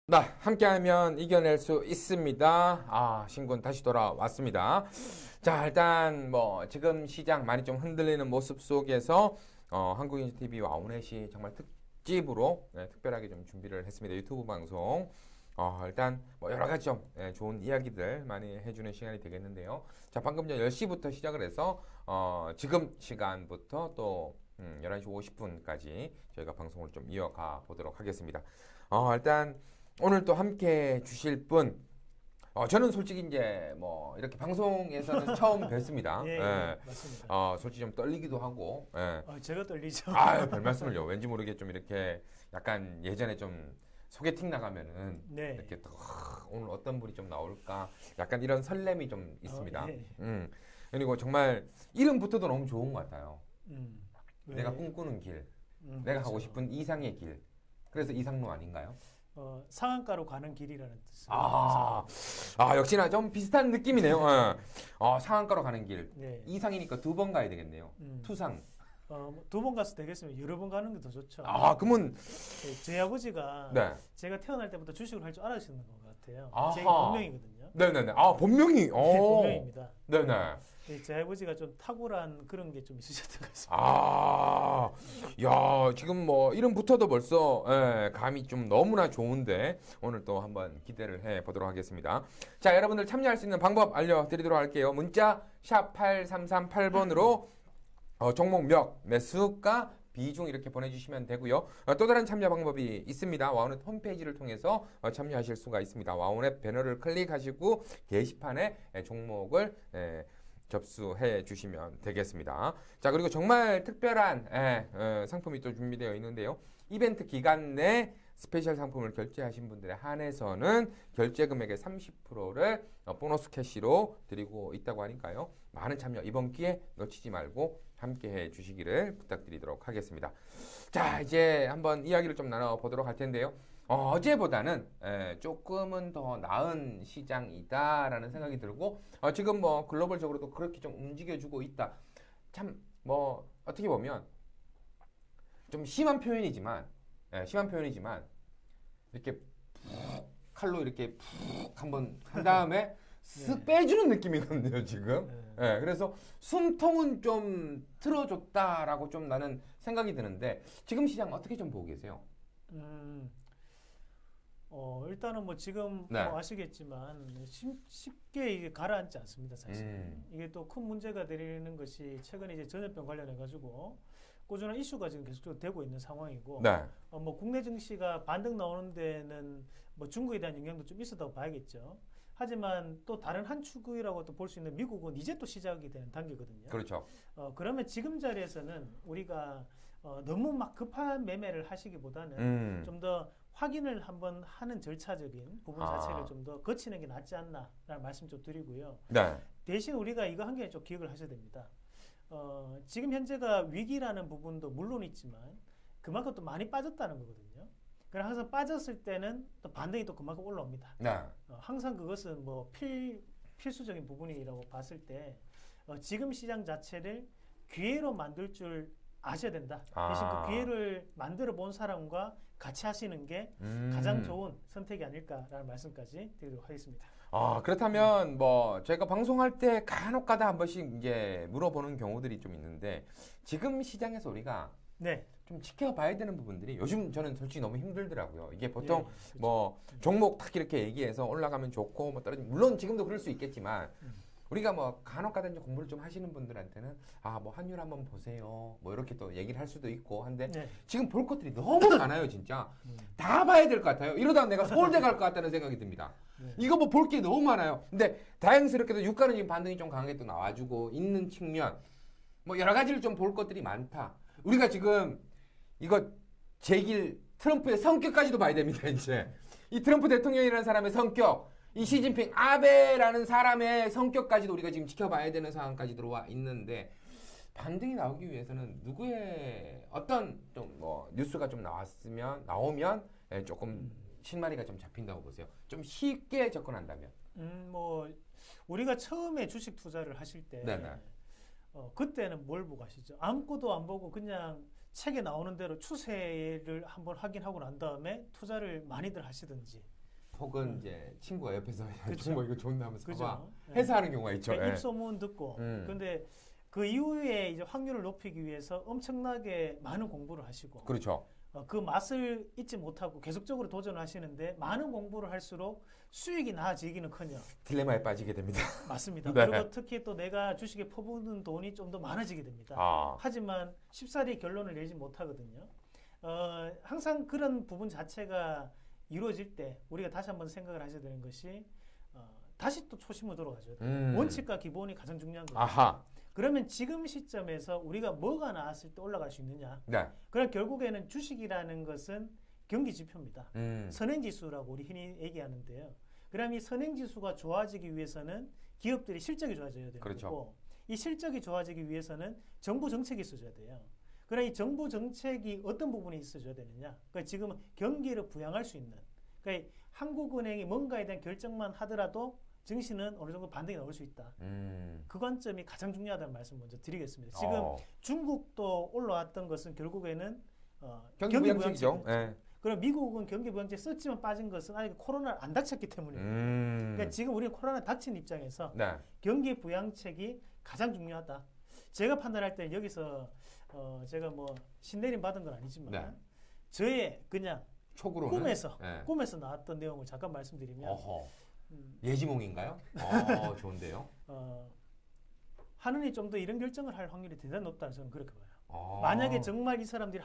네, 함께하면 이겨낼 수 있습니다. 신군 다시 돌아왔습니다. 자, 일단 지금 시장 많이 좀 흔들리는 모습 속에서 한국인TV 와우넷이 정말 특집으로 특별하게 좀 준비를 했습니다. 유튜브 방송. 일단 여러 가지 좀 좋은 이야기들 많이 해주는 시간이 되겠는데요. 자, 방금 전 10시부터 시작을 해서 지금 시간부터 또 11시 50분까지 저희가 방송을 좀 이어가 보도록 하겠습니다. 일단 오늘 또 함께 주실 분, 저는 솔직히 이제 이렇게 방송에서는 처음 뵙습니다. 예, 맞습니다. 솔직히 좀 떨리기도 하고, 제가 떨리죠. 별 말씀을요. 왠지 모르게 좀 이렇게 약간 예전에 좀 소개팅 나가면은 네. 이렇게 또 오늘 어떤 분이 좀 나올까 약간 이런 설렘이 좀 있습니다. 예. 그리고 정말 이름부터도 너무 좋은 것 같아요. 왜? 내가 꿈꾸는 길, 내가 그렇죠. 가고 싶은 이상의 길. 그래서 이상로 아닌가요? 상한가로 가는 길이라는 뜻입니다. 역시나 좀 비슷한 느낌이네요. 상한가로 가는 길. 네. 이상이니까 2번 가야 되겠네요. 투상. 2번 가서 되겠으면 여러 번 가는 게 더 좋죠. 그러면 제 아버지가 네. 제가 태어날 때부터 주식을 할 줄 알으시는 것 같아요. 아하. 제 본명이거든요. 네네네. 본명이. 본명입니다. 네네. 제 아버지가 좀 탁월한 그런 게 좀 있으셨던 것 같습니다. 야, 지금 이름부터도 벌써 감이 좀 너무나 좋은데 오늘 또 한번 기대를 해 보도록 하겠습니다. 자, 여러분들 참여할 수 있는 방법 알려드리도록 할게요. 문자 샵 8338번으로 종목명, 매수가, 비중 이렇게 보내주시면 되고요. 또 다른 참여 방법이 있습니다. 와우넷 홈페이지를 통해서 참여하실 수가 있습니다. 와우넷 배너를 클릭하시고 게시판에 종목을 접수해 주시면 되겠습니다. 자, 그리고 정말 특별한 상품이 또 준비되어 있는데요. 이벤트 기간 내 스페셜 상품을 결제하신 분들에 한해서는 결제 금액의 30%를 보너스 캐시로 드리고 있다고 하니까요. 많은 참여 이번 기회 놓치지 말고 함께 해 주시기를 부탁드리도록 하겠습니다. 자, 이제 한번 이야기를 좀 나눠보도록 할 텐데요. 어제보다는 조금은 더 나은 시장이다라는 생각이 들고 지금 글로벌적으로도 그렇게 좀 움직여주고 있다. 참 어떻게 보면 좀 심한 표현이지만 이렇게 푹 칼로 이렇게 푹 한번 한 다음에 쓱 빼주는 느낌이거든요 지금. 그래서 숨통은 좀 틀어줬다라고 좀 나는 생각이 드는데 지금 시장 어떻게 좀 보고 계세요? 일단은 지금 네. 아시겠지만 쉽게 이게 가라앉지 않습니다, 사실. 이게 또 큰 문제가 되는 것이 최근에 이제 전염병 관련해 가지고 꾸준한 이슈가 지금 계속 되고 있는 상황이고, 네. 국내 증시가 반등 나오는 데는 중국에 대한 영향도 좀 있었다고 봐야겠죠. 하지만 또 다른 한 축이라고 또 볼 수 있는 미국은 이제 또 시작이 되는 단계거든요. 그렇죠. 그러면 지금 자리에서는 우리가 너무 막 급한 매매를 하시기보다는 좀 더 확인을 한번 하는 절차적인 부분 자체를 좀 더 거치는 게 낫지 않나라는 말씀 좀 드리고요. 네. 대신 우리가 이거 한 개 좀 기억을 하셔야 됩니다. 지금 현재가 위기라는 부분도 물론 있지만 그만큼 또 많이 빠졌다는 거거든요. 그래서 항상 빠졌을 때는 또 반등이 또 그만큼 올라옵니다. 네. 항상 그것은 필수적인 부분이라고 봤을 때 지금 시장 자체를 기회로 만들 줄 아셔야 된다. 대신 그 기회를 만들어 본 사람과 같이 하시는 게 가장 좋은 선택이 아닐까라는 말씀까지 드리도록 하겠습니다. 그렇다면 저희가 방송할 때 간혹가다 한 번씩 이제 물어보는 경우들이 좀 있는데 지금 시장에서 우리가 네. 좀 지켜봐야 되는 부분들이 요즘 저는 솔직히 너무 힘들더라고요. 이게 보통 그렇죠. 종목 딱 이렇게 얘기해서 올라가면 좋고 떨어지면 물론 지금도 그럴 수 있겠지만 우리가 간혹가다 이제 공부를 좀 하시는 분들한테는 환율 한번 보세요. 이렇게 또 얘기를 할 수도 있고 한데 지금 볼 것들이 너무 많아요, 진짜. 다 봐야 될 것 같아요. 이러다가 내가 서울대 갈 것 같다는 생각이 듭니다. 이거 볼 게 너무 많아요. 근데 다행스럽게도 유가는 지금 반등이 좀 강하게 또 나와주고 있는 측면, 여러 가지를 좀 볼 것들이 많다. 우리가 지금 이거 트럼프의 성격까지도 봐야 됩니다, 이제. 이 트럼프 대통령이라는 사람의 성격, 이 시진핑 아베라는 사람의 성격까지도 우리가 지금 지켜봐야 되는 상황까지 들어와 있는데 반등이 나오기 위해서는 누구의 어떤 좀 뉴스가 좀 나오면 조금 실마리가 좀 잡힌다고 보세요. 좀 쉽게 접근한다면. 우리가 처음에 주식 투자를 하실 때 그때는 뭘 보고 하시죠? 아무것도 안 보고 그냥 책에 나오는 대로 추세를 한번 확인하고 난 다음에 투자를 많이들 하시든지 혹은 이제 친구가 옆에서 그쵸. 뭐 이거 좋나 하면서 그죠? 봐봐. 예. 해사하는 경우가 있죠. 그러니까 예. 입소문 듣고. 음. 근데 그 이후에 이제 확률을 높이기 위해서 엄청나게 많은 공부를 하시고 그렇죠. 그 맛을 잊지 못하고 계속적으로 도전하시는데 많은 공부를 할수록 수익이 나아지기는커녕 딜레마에 빠지게 됩니다. 맞습니다. 네. 그리고 특히 또 내가 주식에 퍼붓는 돈이 좀 더 많아지게 됩니다. 아. 하지만 쉽사리 결론을 내지 못하거든요. 항상 그런 부분 자체가 이루어질 때 우리가 다시 한번 생각을 하셔야 되는 것이 다시 또 초심으로 돌아가죠. 원칙과 기본이 가장 중요한 거예요. 아하. 그러면 지금 시점에서 우리가 뭐가 나왔을 때 올라갈 수 있느냐? 네. 그럼 결국에는 주식이라는 것은 경기 지표입니다. 음. 선행지수라고 우리 흔히 얘기하는데요. 그럼 이 선행지수가 좋아지기 위해서는 기업들이 실적이 좋아져야 되는 그렇죠. 거고 이 실적이 좋아지기 위해서는 정부 정책이 있어줘야 돼요. 그럼 이 정부 정책이 어떤 부분에 있어줘야 되느냐? 그러니까 지금은 경기를 부양할 수 있는 그러니까 한국은행이 뭔가에 대한 결정만 하더라도 증시는 어느 정도 반등이 나올 수 있다. 그 관점이 가장 중요하다는 말씀 먼저 드리겠습니다. 지금 중국도 올라왔던 것은 결국에는 경기 부양책이죠. 예. 그럼 미국은 경기 부양책 썼지만 빠진 것은 아직 코로나를 안 닥쳤기 때문입니다. 그러니까 지금 우리는 코로나 닥친 입장에서 네. 경기 부양책이 가장 중요하다. 제가 판단할 때는 여기서 제가 뭐 신내림 받은 건 아니지만 네. 저의 그냥 촉으로는 꿈에서 나왔던 내용을 잠깐 말씀드리면 어허. 예지몽인가요? 좋은데요. 하느니 좀 더 이런 결정을 할 확률이 대단히 높다는 저는 그렇게 봐요. 만약에 정말 이 사람들이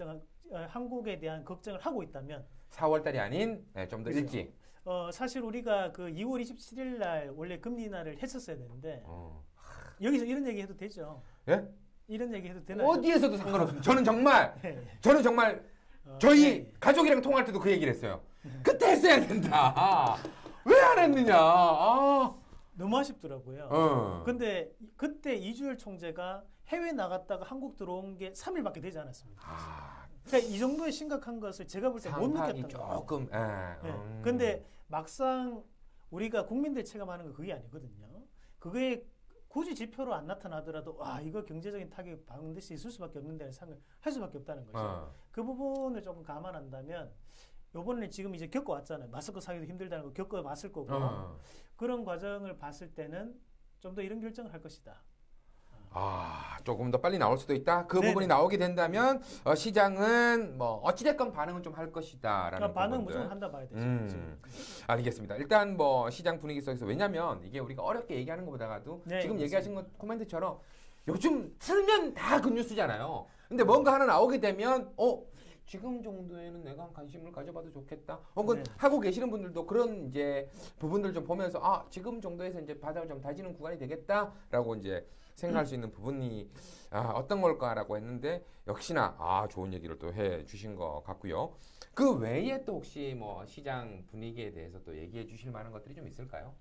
한국에 대한 걱정을 하고 있다면 4월 달이 아닌 좀 더 그렇죠. 일찍. 사실 우리가 그 2월 27일 날 원래 금리 인하를 했었어야 되는데 여기서 이런 얘기 해도 되죠? 예? 이런 얘기 해도 되나요? 어디에서도 상관없습니다. 저는 정말 저희 네. 가족이랑 통화할 때도 그 얘기를 했어요. 그때 했어야 된다. 왜 안 했느냐. 너무 아쉽더라고요. 근데 그때 이주열 총재가 해외 나갔다가 한국 들어온 게 3일밖에 되지 않았습니다. 그러니까 이 정도의 심각한 것을 제가 볼 때 못 느꼈던 거예요. 조금. 근데 막상 우리가 국민들 체감하는 건 그게 아니거든요. 그게 굳이 지표로 안 나타나더라도 와 이거 경제적인 타격이 반드시 있을 수밖에 없는데 생각을 할 수밖에 없다는 거죠. 그 부분을 조금 감안한다면 요번에 지금 이제 겪어왔잖아요. 마스크 사기도 힘들다는 거 겪어봤을 거고 그런 과정을 봤을 때는 좀 더 이런 결정을 할 것이다. 조금 더 빨리 나올 수도 있다. 그 네네. 부분이 나오게 된다면 시장은 뭐 어찌됐건 반응은 좀 할 것이다라는 그러니까 반응 부분들. 무조건 한다 봐야 되죠. 지금. 알겠습니다. 일단 뭐 시장 분위기 속에서 왜냐면 이게 우리가 어렵게 얘기하는 것보다도 네, 지금 맞습니다. 얘기하신 것 코멘트처럼 요즘 틀면 다 그 뉴스잖아요. 근데 뭔가 하나 나오게 되면 지금 정도에는 내가 관심을 가져봐도 좋겠다. 혹은 네. 하고 계시는 분들도 그런 이제 부분들 좀 보면서 지금 정도에서 이제 바닥을 좀 다지는 구간이 되겠다라고 이제 생각할 수 있는 부분이 어떤 걸까라고 했는데 역시나 좋은 얘기를 또 해 주신 것 같고요. 그 외에 또 혹시 뭐 시장 분위기에 대해서 또 얘기해 주실 만한 것들이 좀 있을까요?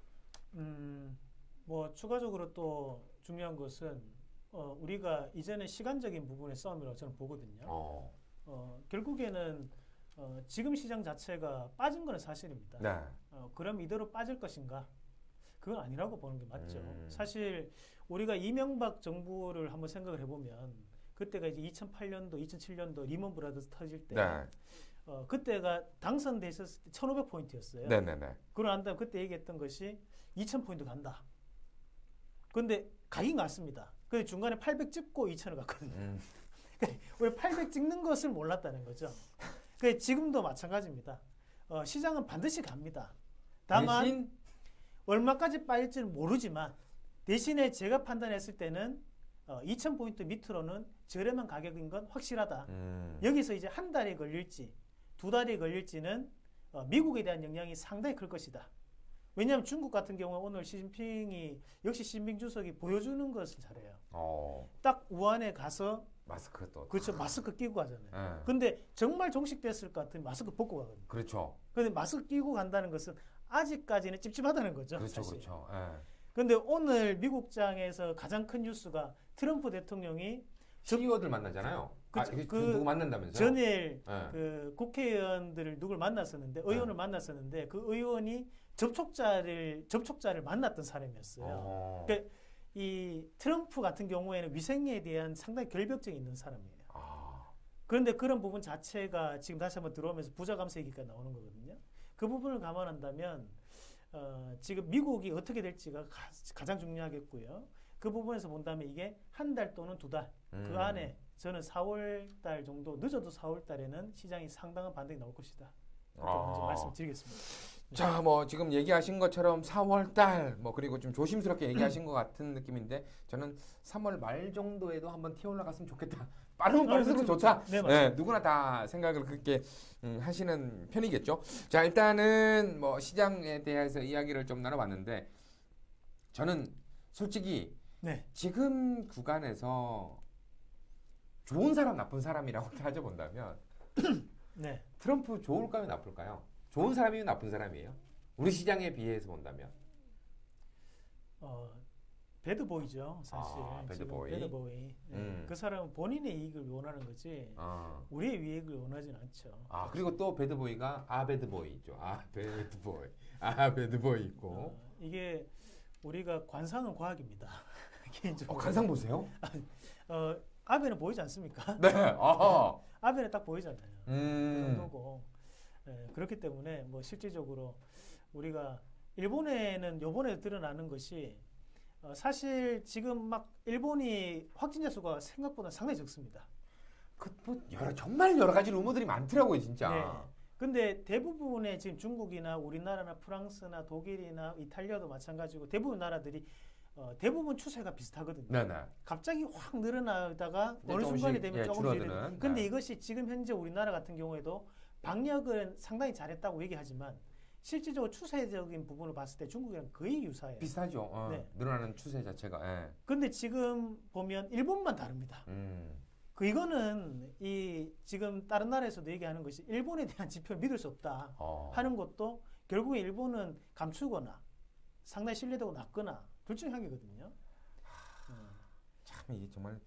뭐 추가적으로 또 중요한 것은 우리가 이제는 시간적인 부분의 싸움이라고 저는 보거든요. 결국에는 지금 시장 자체가 빠진 건 사실입니다. 네. 그럼 이대로 빠질 것인가? 그건 아니라고 보는 게 맞죠. 사실 우리가 이명박 정부를 한번 생각을 해보면 그때가 이제 2008년도, 2007년도 리먼 브라더스 터질 때 그때가 당선돼 있었을 때 1,500포인트였어요. 네네네. 그러고 난 다음에 그때 얘기했던 것이 2,000포인트 간다. 근데 가긴 갔습니다. 근데 중간에 800 찍고 2,000을 갔거든요. 우리 800 찍는 것을 몰랐다는 거죠. 지금도 마찬가지입니다. 시장은 반드시 갑니다. 다만 얼마까지 빠질지는 모르지만 대신에 제가 판단했을 때는 2,000포인트 밑으로는 저렴한 가격인 건 확실하다. 여기서 이제 한 달이 걸릴지 두 달이 걸릴지는 미국에 대한 영향이 상당히 클 것이다. 왜냐하면 중국 같은 경우는 오늘 시진핑이 역시 시진핑 주석이 보여주는 것을 잘해요. 딱 우한에 가서 마스크 또. 그렇죠. 마스크 끼고 가잖아요. 근데 정말 종식됐을 것 같으면 마스크 벗고 가거든요. 그렇죠. 근데 마스크 끼고 간다는 것은 아직까지는 찝찝하다는 거죠. 그렇죠. 사실. 그렇죠. 근데 오늘 미국장에서 가장 큰 뉴스가 트럼프 대통령이 CEO들 만나잖아요. 누구 만난다면서요? 전일 그 국회의원들을 누굴 만났었는데 의원을 만났었는데 그 의원이 접촉자를 만났던 사람이었어요. 그러니까 이 트럼프 같은 경우에는 위생에 대한 상당히 결벽증이 있는 사람이에요. 그런데 그런 부분 자체가 지금 다시 한번 들어오면서 부자 감세 얘기가 나오는 거거든요. 그 부분을 감안한다면 지금 미국이 어떻게 될지가 가장 중요하겠고요. 그 부분에서 본다면 이게 한 달 또는 두 달 그 안에 저는 4월 달 정도 늦어도 4월 달에는 시장이 상당한 반등이 나올 것이다. 그렇게 먼저 말씀드리겠습니다. 자, 뭐 지금 얘기하신 것처럼 4월 달 뭐 그리고 좀 조심스럽게 얘기하신 것 같은 느낌인데 저는 3월 말 정도에도 한번 튀어 올라갔으면 좋겠다. 빠르면 빠를수록 좋다. 네, 네, 누구나 다 생각을 그렇게 하시는 편이겠죠. 자, 일단은 뭐 시장에 대해서 이야기를 좀 나눠봤는데 저는 솔직히 네. 지금 구간에서 좋은 사람 나쁜 사람이라고 따져본다면 네. 트럼프 좋을까요 나쁠까요? 좋은 사람이면 나쁜 사람이에요? 우리 시장에 비해서 본다면 배드보이죠, 사실. 배드보이. 배드보이. 네. 그 사람은 본인의 이익을 원하는 거지 우리의 이익을 원하진 않죠. 그리고 또 배드보이가 배드보이 있죠. 배드보이 있고 이게 우리가 관상은 과학입니다. 개인적으로. 관상 보세요? 아베는 보이지 않습니까? 네. 아베는 딱 보이잖아요. 그 정도고. 네, 그렇기 때문에 뭐 실질적으로 우리가 일본에는 요번에 드러나는 것이 사실 지금 막 일본이 확진자 수가 생각보다 상당히 적습니다. 정말 여러 가지 루머들이 많더라고요, 진짜. 네. 근데 대부분의 지금 중국이나 우리나라나 프랑스나 독일이나 이탈리아도 마찬가지고 대부분 나라들이 대부분 추세가 비슷하거든요. 네네. 갑자기 확 늘어나다가 어느 조금씩, 순간이 되면 조금씩 줄어드는. 근데 이것이 지금 현재 우리나라 같은 경우에도 방역은 상당히 잘했다고 얘기하지만 실질적으로 추세적인 부분을 봤을 때 중국이랑 거의 유사해요. 비슷하죠. 네. 늘어나는 추세 자체가. 근데 지금 보면 일본만 다릅니다. 이거는 지금 다른 나라에서도 얘기하는 것이 일본에 대한 지표를 믿을 수 없다 하는 것도 결국에 일본은 감추거나 상당히 신뢰도가 낮거나 둘 중에 한 개거든요. 참 이게 정말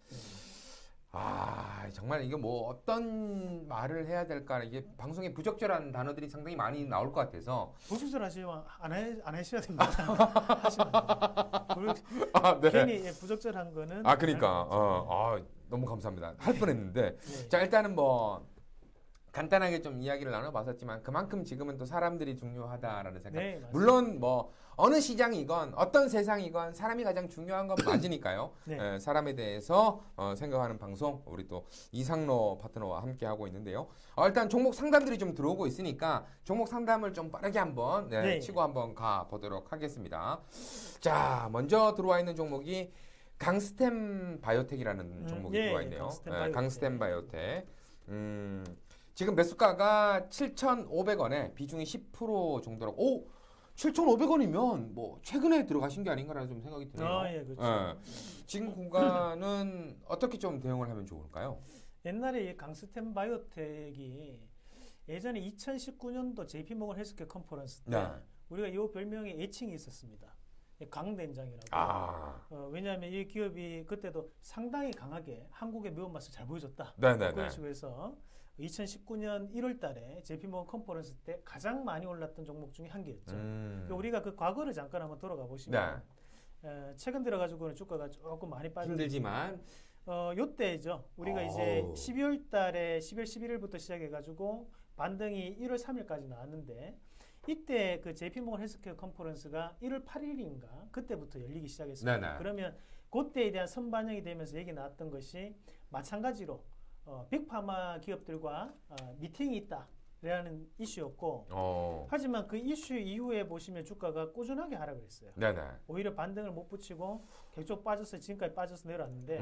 정말 이게 뭐 어떤 말을 해야 될까 이게 방송에 부적절한 단어들이 상당히 많이 나올 것 같아서 부적절하시면 안 하셔야 됩니다. 하시면 안 돼요. 네. 괜히 부적절한 거는 그러니까 너무 감사합니다. 할 뻔했는데 네. 자 일단은 뭐 간단하게 좀 이야기를 나눠봤었지만 그만큼 지금은 또 사람들이 중요하다라는 생각. 네, 물론 뭐 어느 시장이건 어떤 세상이건 사람이 가장 중요한 건 맞으니까요. 네. 사람에 대해서 생각하는 방송 우리 또 이상로 파트너와 함께 하고 있는데요. 일단 종목 상담들이 좀 들어오고 있으니까 종목 상담을 좀 빠르게 한번 치고 한번 가 보도록 하겠습니다. 자 먼저 들어와 있는 종목이 강스템 바이오텍이라는 종목이 들어와 있네요. 강스템 바이오텍. 지금 매수가가 7,500원에 비중이 10% 정도라고. 7,500원이면 뭐 최근에 들어가신 게 아닌가라는 좀 생각이 드네요. 예, 그렇죠. 지금 구간은 어떻게 좀 대응을 하면 좋을까요? 옛날에 이 강스템 바이오텍이 예전에 2019년도 JP모건 헬스케어 컨퍼런스 때 우리가 이 별명의 애칭이 있었습니다. 강된장이라고. 왜냐하면 이 기업이 그때도 상당히 강하게 한국의 매운맛을 잘 보여줬다. 그런 식으로 해서 2019년 1월 달에 JP모건 컨퍼런스 때 가장 많이 올랐던 종목 중에 한 개였죠. 우리가 그 과거를 잠깐 한번 돌아가 보시면 최근 들어가지고는 주가가 조금 많이 빠졌는데 힘들지만 요때죠. 우리가 이제 12월 달에 12월 11일부터 시작해가지고 반등이 1월 3일까지 나왔는데 이때 그 JP모건 헬스케어 컨퍼런스가 1월 8일인가 그때부터 열리기 시작했습니다. 그러면 그때에 대한 선반영이 되면서 얘기 나왔던 것이 마찬가지로 빅파마 기업들과 미팅이 있다라는 이슈였고 하지만 그 이슈 이후에 보시면 주가가 꾸준하게 하락을 했어요. 오히려 반등을 못 붙이고 계속 빠져서 지금까지 빠져서 내려왔는데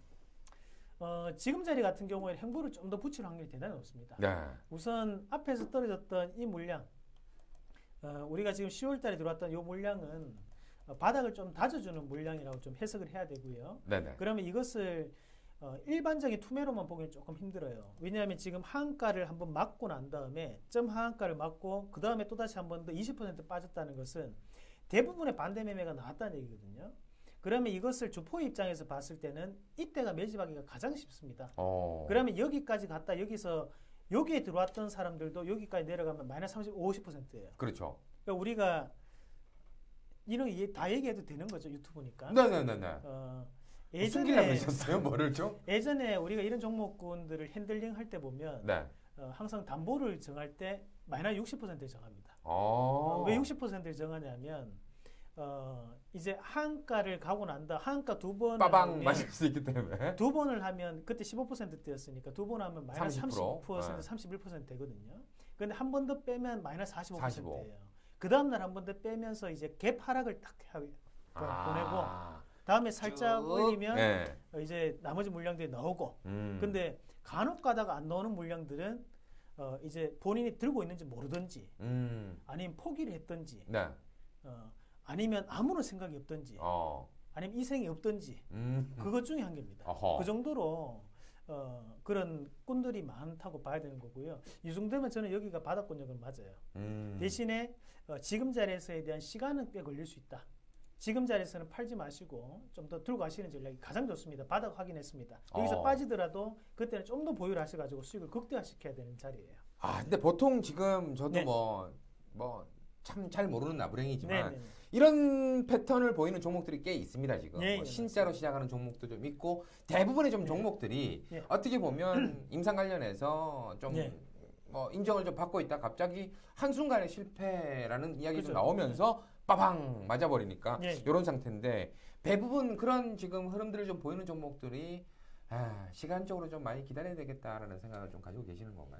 지금 자리 같은 경우에 행보를 좀 더 붙일 확률이 대단히 높습니다. 우선 앞에서 떨어졌던 이 물량 우리가 지금 10월 달에 들어왔던 이 물량은 바닥을 좀 다져주는 물량이라고 좀 해석을 해야 되고요. 그러면 이것을 일반적인 투매로만 보기엔 조금 힘들어요. 왜냐하면 지금 하한가를 한번 맞고 난 다음에 점 하한가를 맞고 그 다음에 또다시 한 번 더 20% 빠졌다는 것은 대부분의 반대 매매가 나왔다는 얘기거든요. 그러면 이것을 주포 입장에서 봤을 때는 이때가 매집하기가 가장 쉽습니다. 그러면 여기까지 갔다 여기에 들어왔던 사람들도 여기까지 내려가면 마이너스 30, 50%예요. 그렇죠. 그러니까 우리가 이런 다 얘기해도 되는 거죠, 유튜브니까. 예전에 뭐를 좀? 예전에 우리가 이런 종목군들을 핸들링 할 때 보면 항상 담보를 정할 때 마이너스 60%를 정합니다. 왜 60%를 정하냐면 이제 하한가를 가고 난다. 하한가 두 번을 빠방 맞을 수 있기 때문에 두 번을 하면 그때 15%대였으니까 두 번 하면 마이너스 30%, 31% 되거든요. 근데 한 번 더 빼면 마이너스 45%예요. 그 다음 날 한 번 더 빼면서 이제 갭 하락을 딱 보내고 다음에 살짝 올리면 네. 이제 나머지 물량들이 나오고 근데 간혹 가다가 안 나오는 물량들은 이제 본인이 들고 있는지 모르든지 아니면 포기를 했든지 네. 아니면 아무런 생각이 없든지 아니면 이생이 없든지 그것 중에 한 개입니다. 그 정도로 그런 꾼들이 많다고 봐야 되는 거고요. 이 정도면 저는 여기가 바닥권역은 맞아요. 대신에 지금 자리에서에 대한 시간은 꽤 걸릴 수 있다. 지금 자리에서는 팔지 마시고 좀 더 들고 가시는 전략이 가장 좋습니다. 바닥 확인했습니다. 여기서 빠지더라도 그때는 좀 더 보유를 하셔가지고 수익을 극대화시켜야 되는 자리예요. 근데 보통 지금 저도 네. 참 잘 모르는 나부랭이지만 네네. 이런 패턴을 보이는 종목들이 꽤 있습니다 지금. 네, 신자로 시작하는 종목도 좀 있고 대부분의 좀 종목들이 어떻게 보면 임상 관련해서 좀 인정을 좀 받고 있다 갑자기 한순간에 실패라는 이야기 좀 나오면서 빠방 맞아버리니까 이런 상태인데 대부분 그런 지금 흐름들을 좀 보이는 종목들이 시간적으로 좀 많이 기다려야 되겠다라는 생각을 좀 가지고 계시는 건가요?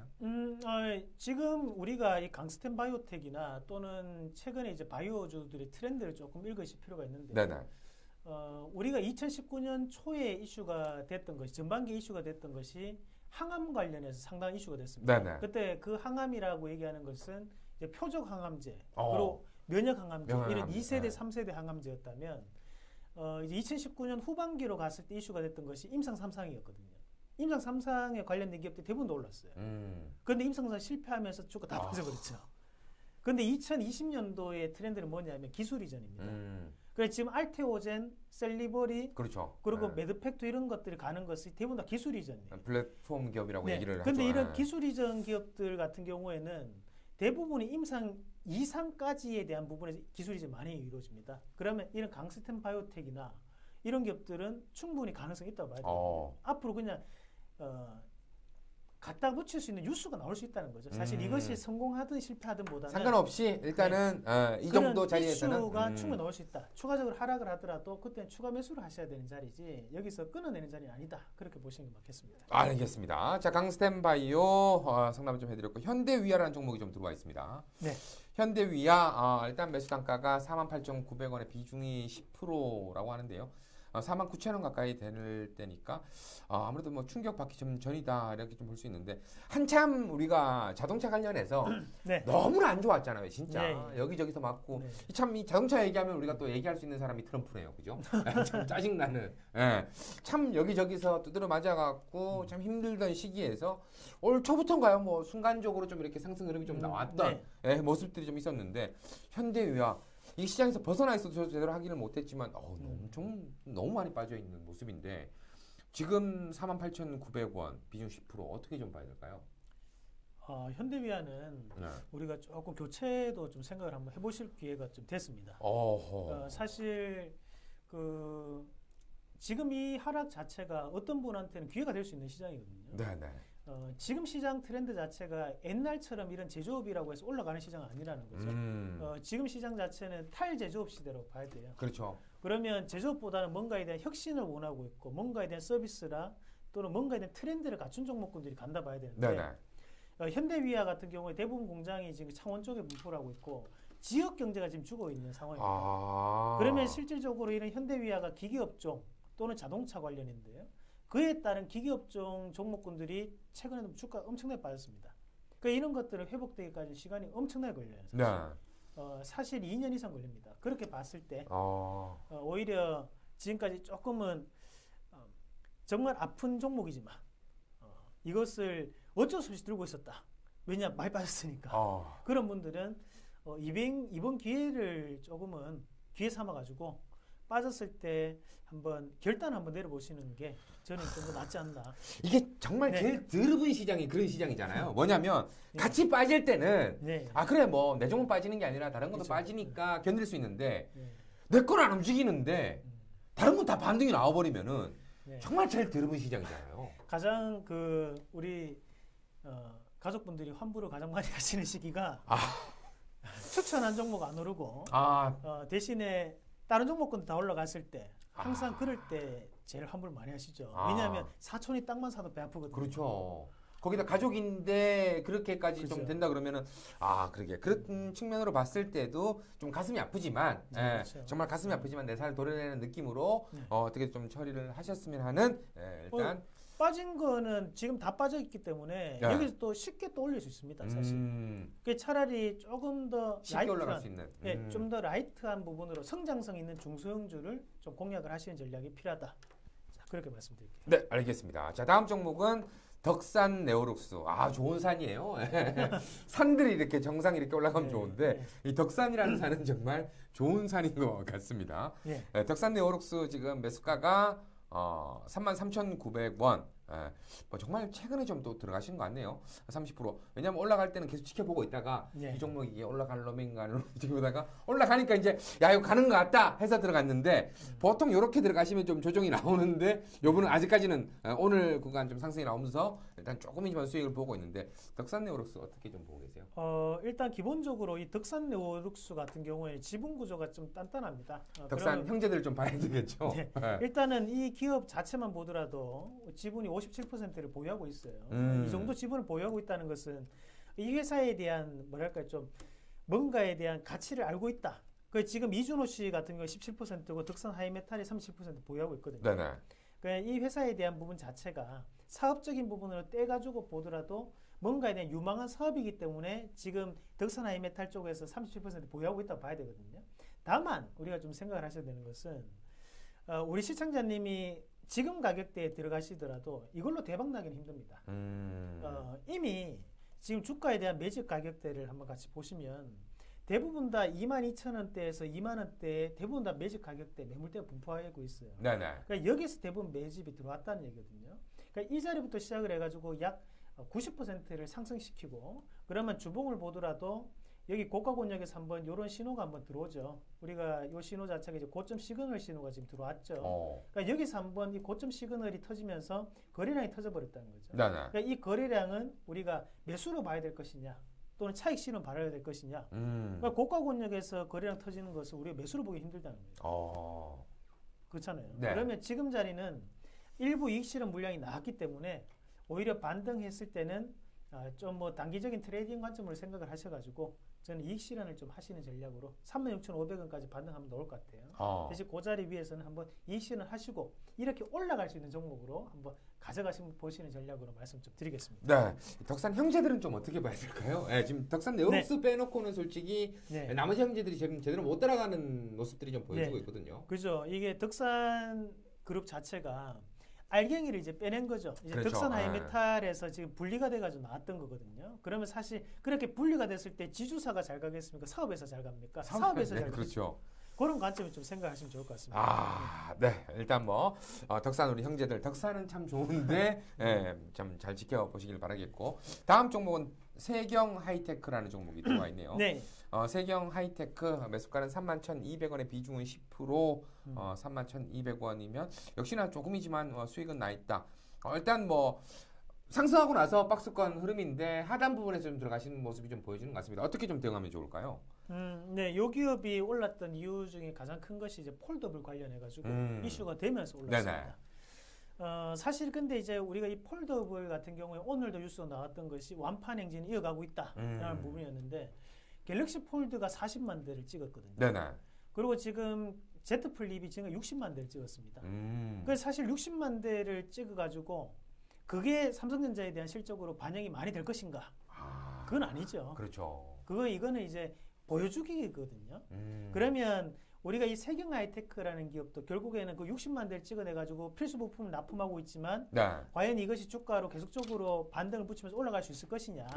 지금 우리가 이 강스텐 바이오텍이나 또는 최근에 이제 바이오주들의 트렌드를 조금 읽으실 필요가 있는데, 네네. 우리가 2019년 초에 이슈가 됐던 것이 전반기 이슈가 됐던 것이 항암 관련해서 상당히 이슈가 됐습니다. 네네. 그때 그 항암이라고 얘기하는 것은 이제 표적 항암제 그리고 면역 항암제 이런 2세대, 3세대 항암제였다면. 이제 2019년 후반기로 갔을 때 이슈가 됐던 것이 임상 3상이었거든요. 임상 3상에 관련된 기업들이 대부분 올랐어요. 그런데 임상 3상 실패하면서 주가 다 빠져버렸죠. 그런데 2020년도의 트렌드는 뭐냐면 기술 이전입니다. 그래서 지금 알테오젠, 셀리버리, 그렇죠. 그리고 매드팩트 이런 것들이 가는 것이 대부분 다 기술 이전이에요. 플랫폼 기업이라고 얘기를 하죠. 그런데 이런 기술 이전 기업들 같은 경우에는 대부분이 임상 2상까지에 대한 부분에서 기술 이전이 많이 이루어집니다. 그러면 이런 강스텐 바이오텍이나 이런 기업들은 충분히 가능성이 있다고 봐야 돼요. 앞으로 그냥 갖다 붙일 수 있는 뉴스가 나올 수 있다는 거죠. 사실 이것이 성공하든 실패하든 보다는 상관없이 일단은 이 정도 자리에서는 이슈가 충분히 나올 수 있다. 추가적으로 하락을 하더라도 그때는 추가 매수를 하셔야 되는 자리지 여기서 끊어내는 자리는 아니다. 그렇게 보시는 게 맞겠습니다. 알겠습니다. 자, 강스텐 바이오 상담을 좀 해드렸고 현대위아라는 종목이 좀 들어와 있습니다. 네. 현대위아 일단 매수 단가가 48,900원에 비중이 10%라고 하는데요. 49,000원 가까이 될 때니까 아무래도 뭐 충격받기 좀 전이다 이렇게 좀 볼 수 있는데 한참 우리가 자동차 관련해서 너무나 안 좋았잖아요 진짜 여기저기서 맞고 참 이 자동차 얘기하면 우리가 또 얘기할 수 있는 사람이 트럼프네요 그죠? 참 짜증나는 참 여기저기서 두드려 맞아갖고 참 힘들던 시기에서 올 초부터인가요? 뭐 순간적으로 좀 이렇게 상승 흐름이 좀 나왔던 모습들이 좀 있었는데 현대위아 이 시장에서 벗어나 있어도 제대로 하기는 못했지만 너무 많이 빠져있는 모습인데 지금 48,900원 비중 10% 어떻게 좀 봐야 될까요? 현대위아는 우리가 조금 교체도 좀 생각을 한번 해보실 기회가 좀 됐습니다. 사실 지금 이 하락 자체가 어떤 분한테는 기회가 될 수 있는 시장이거든요. 네네. 지금 시장 트렌드 자체가 옛날처럼 이런 제조업이라고 해서 올라가는 시장은 아니라는 거죠. 지금 시장 자체는 탈제조업 시대라고 봐야 돼요. 그렇죠. 그러면 제조업보다는 뭔가에 대한 혁신을 원하고 있고 뭔가에 대한 서비스라 또는 뭔가에 대한 트렌드를 갖춘 종목군들이 간다 봐야 되는데 현대위아 같은 경우에 대부분 공장이 지금 창원 쪽에 분포를 하고 있고 지역 경제가 지금 죽어 있는 상황입니다. 그러면 실질적으로 이런 현대위아가 기계업종 또는 자동차 관련인데요. 그에 따른 기계업종 종목군들이 최근에도 주가 엄청나게 빠졌습니다. 그러니까 이런 것들은 회복되기까지 시간이 엄청나게 걸려요. 사실. 사실 2년 이상 걸립니다. 그렇게 봤을 때 오히려 지금까지 조금은 정말 아픈 종목이지만 이것을 어쩔 수 없이 들고 있었다. 왜냐 많이 빠졌으니까. 그런 분들은 이번 기회를 조금은 기회 삼아가지고 빠졌을 때 한번 결단 한번 내려보시는 게 저는 좀 더 낫지 않나. 이게 정말 제일 드러운 시장이 그런 시장이잖아요. 뭐냐면 같이 빠질 때는 그래 뭐 내 종목 빠지는 게 아니라 다른 것도 빠지니까 견딜 수 있는데 내 건 안 움직이는데 다른 건 다 반등이 나와버리면은 정말 제일 드러운 시장이잖아요. 가장 우리 가족분들이 환불을 가장 많이 하시는 시기가 추천한 종목 안 오르고 대신에 다른 종목은 다 올라갔을 때 항상 그럴 때 제일 환불 많이 하시죠. 왜냐하면 사촌이 땅만 사도 배 아프거든요. 그렇죠. 거기다 가족인데 그렇게까지 그죠. 좀 된다 그러면은 그러게 그런 측면으로 봤을 때도 좀 가슴이 아프지만 그렇죠. 정말 가슴이 아프지만 내 살 도려내는 느낌으로 어떻게 좀 처리를 하셨으면 하는 일단 빠진 거는 지금 다 빠져 있기 때문에 여기서 또 쉽게 또 올릴 수 있습니다. 사실. 차라리 조금 더 쉽게 올라갈 수 있는 좀 더 라이트한 부분으로 성장성 있는 중소형주를 좀 공략을 하시는 전략이 필요하다. 자, 그렇게 말씀드릴게요. 네, 알겠습니다. 자, 다음 종목은 덕산 네오룩스. 좋은 산이에요. 산들이 이렇게 정상이 이렇게 올라가면 좋은데 이 덕산이라는 산은 정말 좋은 산인 것 같습니다. 덕산 네오룩스 지금 매수가가 33,900원. 정말 최근에 좀 또 들어가신 거 같네요. 30%. 왜냐하면 올라갈 때는 계속 지켜보고 있다가 이 종목이 이게 올라갈 놈인가 지켜보다가 올라가니까 이제 이거 가는 것 같다 해서 들어갔는데 보통 이렇게 들어가시면 좀 조정이 나오는데 요번은 아직까지는 오늘 구간 좀 상승이 나오면서 일단 조금이지만 수익을 보고 있는데 덕산 네오룩스 어떻게 좀 보고 계세요? 일단 기본적으로 이 덕산 네오룩스 같은 경우에 지분 구조가 좀 단단합니다. 덕산 형제들 좀 봐야 되겠죠. 일단은 이 기업 자체만 보더라도 지분이 57%를 보유하고 있어요. 이 정도 지분을 보유하고 있다는 것은 이 회사에 대한 좀 뭔가에 대한 가치를 알고 있다. 그 지금 이준호 씨 같은 경우 17%고 덕산 하이메탈이 37% 보유하고 있거든요. 그러니까 이 회사에 대한 부분 자체가 사업적인 부분으로 떼가지고 보더라도 뭔가에 대한 유망한 사업이기 때문에 지금 덕산 하이메탈 쪽에서 37% 보유하고 있다고 봐야 되거든요. 다만 우리가 좀 생각을 하셔야 되는 것은 우리 시청자님이 지금 가격대에 들어가시더라도 이걸로 대박 나기는 힘듭니다. 이미 지금 주가에 대한 매집 가격대를 한번 같이 보시면 대부분 다 22,000원대에서 2만 원대에 대부분 다 매집 가격대 매물대가 분포하고 있어요. 그러니까 여기서 대부분 매집이 들어왔다는 얘기거든요. 그러니까 이 자리부터 시작을 해가지고 약 90%를 상승시키고 그러면 주봉을 보더라도 여기 고가 권역에서 한번 이런 신호가 한번 들어오죠. 우리가 이 신호 자체가 이제 고점 시그널 신호가 지금 들어왔죠. 그러니까 여기서 한번 이 고점 시그널이 터지면서 거래량이 터져버렸다는 거죠. 그러니까 이 거래량은 우리가 매수로 봐야 될 것이냐 또는 차익 실현 바라야 될 것이냐. 그러니까 고가 권역에서 거래량 터지는 것을 우리가 매수로 보기 힘들다는 거죠. 그렇잖아요. 그러면 지금 자리는 일부 이익 실현 물량이 나왔기 때문에 오히려 반등했을 때는 좀 단기적인 트레이딩 관점으로 생각을 하셔가지고 저는 이익 실현을 좀 하시는 전략으로 36,500원까지 반등하면 나올 것 같아요. 대신 그 자리 위에서는 한번 이익 실현 하시고 이렇게 올라갈 수 있는 종목으로 한번 가져가시면 보시는 전략으로 말씀 좀 드리겠습니다. 덕산 형제들은 좀 어떻게 봐야 될까요? 지금 덕산 네오룩스 빼놓고는 솔직히 나머지 형제들이 지금 제대로 못 따라가는 모습들이 좀 보여주고 있거든요. 그죠. 이게 덕산 그룹 자체가 알갱이를 이제 빼낸 거죠. 이제 덕산 하이메탈에서 지금 분리가 돼가지고 나왔던 거거든요. 그러면 사실 그렇게 분리가 됐을 때 지주사가 잘 가겠습니까? 사업에서 잘 갑니까? 사업에서 잘 그렇죠. 그런 관점을 좀 생각하시면 좋을 것 같습니다. 일단 덕산 우리 형제들 덕산은 참 좋은데 참 잘 지켜보시길 바라겠고 다음 종목은 세경 하이테크라는 종목이 들어와 있네요. 세경 하이테크 매수가는 31,200원에 비중은 10%, 31,200원이면 역시나 조금이지만 수익은 나 있다. 일단 상승하고 나서 박스권 흐름인데 하단 부분에서 좀 들어가시는 모습이 좀 보여주는 것 같습니다. 어떻게 좀 대응하면 좋을까요? 요 기업이 올랐던 이유 중에 가장 큰 것이 이제 폴더블 관련해가지고 이슈가 되면서 올랐습니다. 사실 근데 이제 우리가 이 폴더블 같은 경우에 오늘도 뉴스가 나왔던 것이 완판 행진을 이어가고 있다라는 부분이었는데 갤럭시 폴드가 40만 대를 찍었거든요. 그리고 지금 Z 플립이 지금 60만 대를 찍었습니다. 그래서 사실 60만 대를 찍어가지고 그게 삼성전자에 대한 실적으로 반영이 많이 될 것인가? 그건 아니죠. 그렇죠. 이거는 이제 보여주기거든요. 그러면 우리가 이 세경 하이테크라는 기업도 결국에는 그 60만 대를 찍어내가지고 필수 부품을 납품하고 있지만 과연 이것이 주가로 계속적으로 반등을 붙이면서 올라갈 수 있을 것이냐.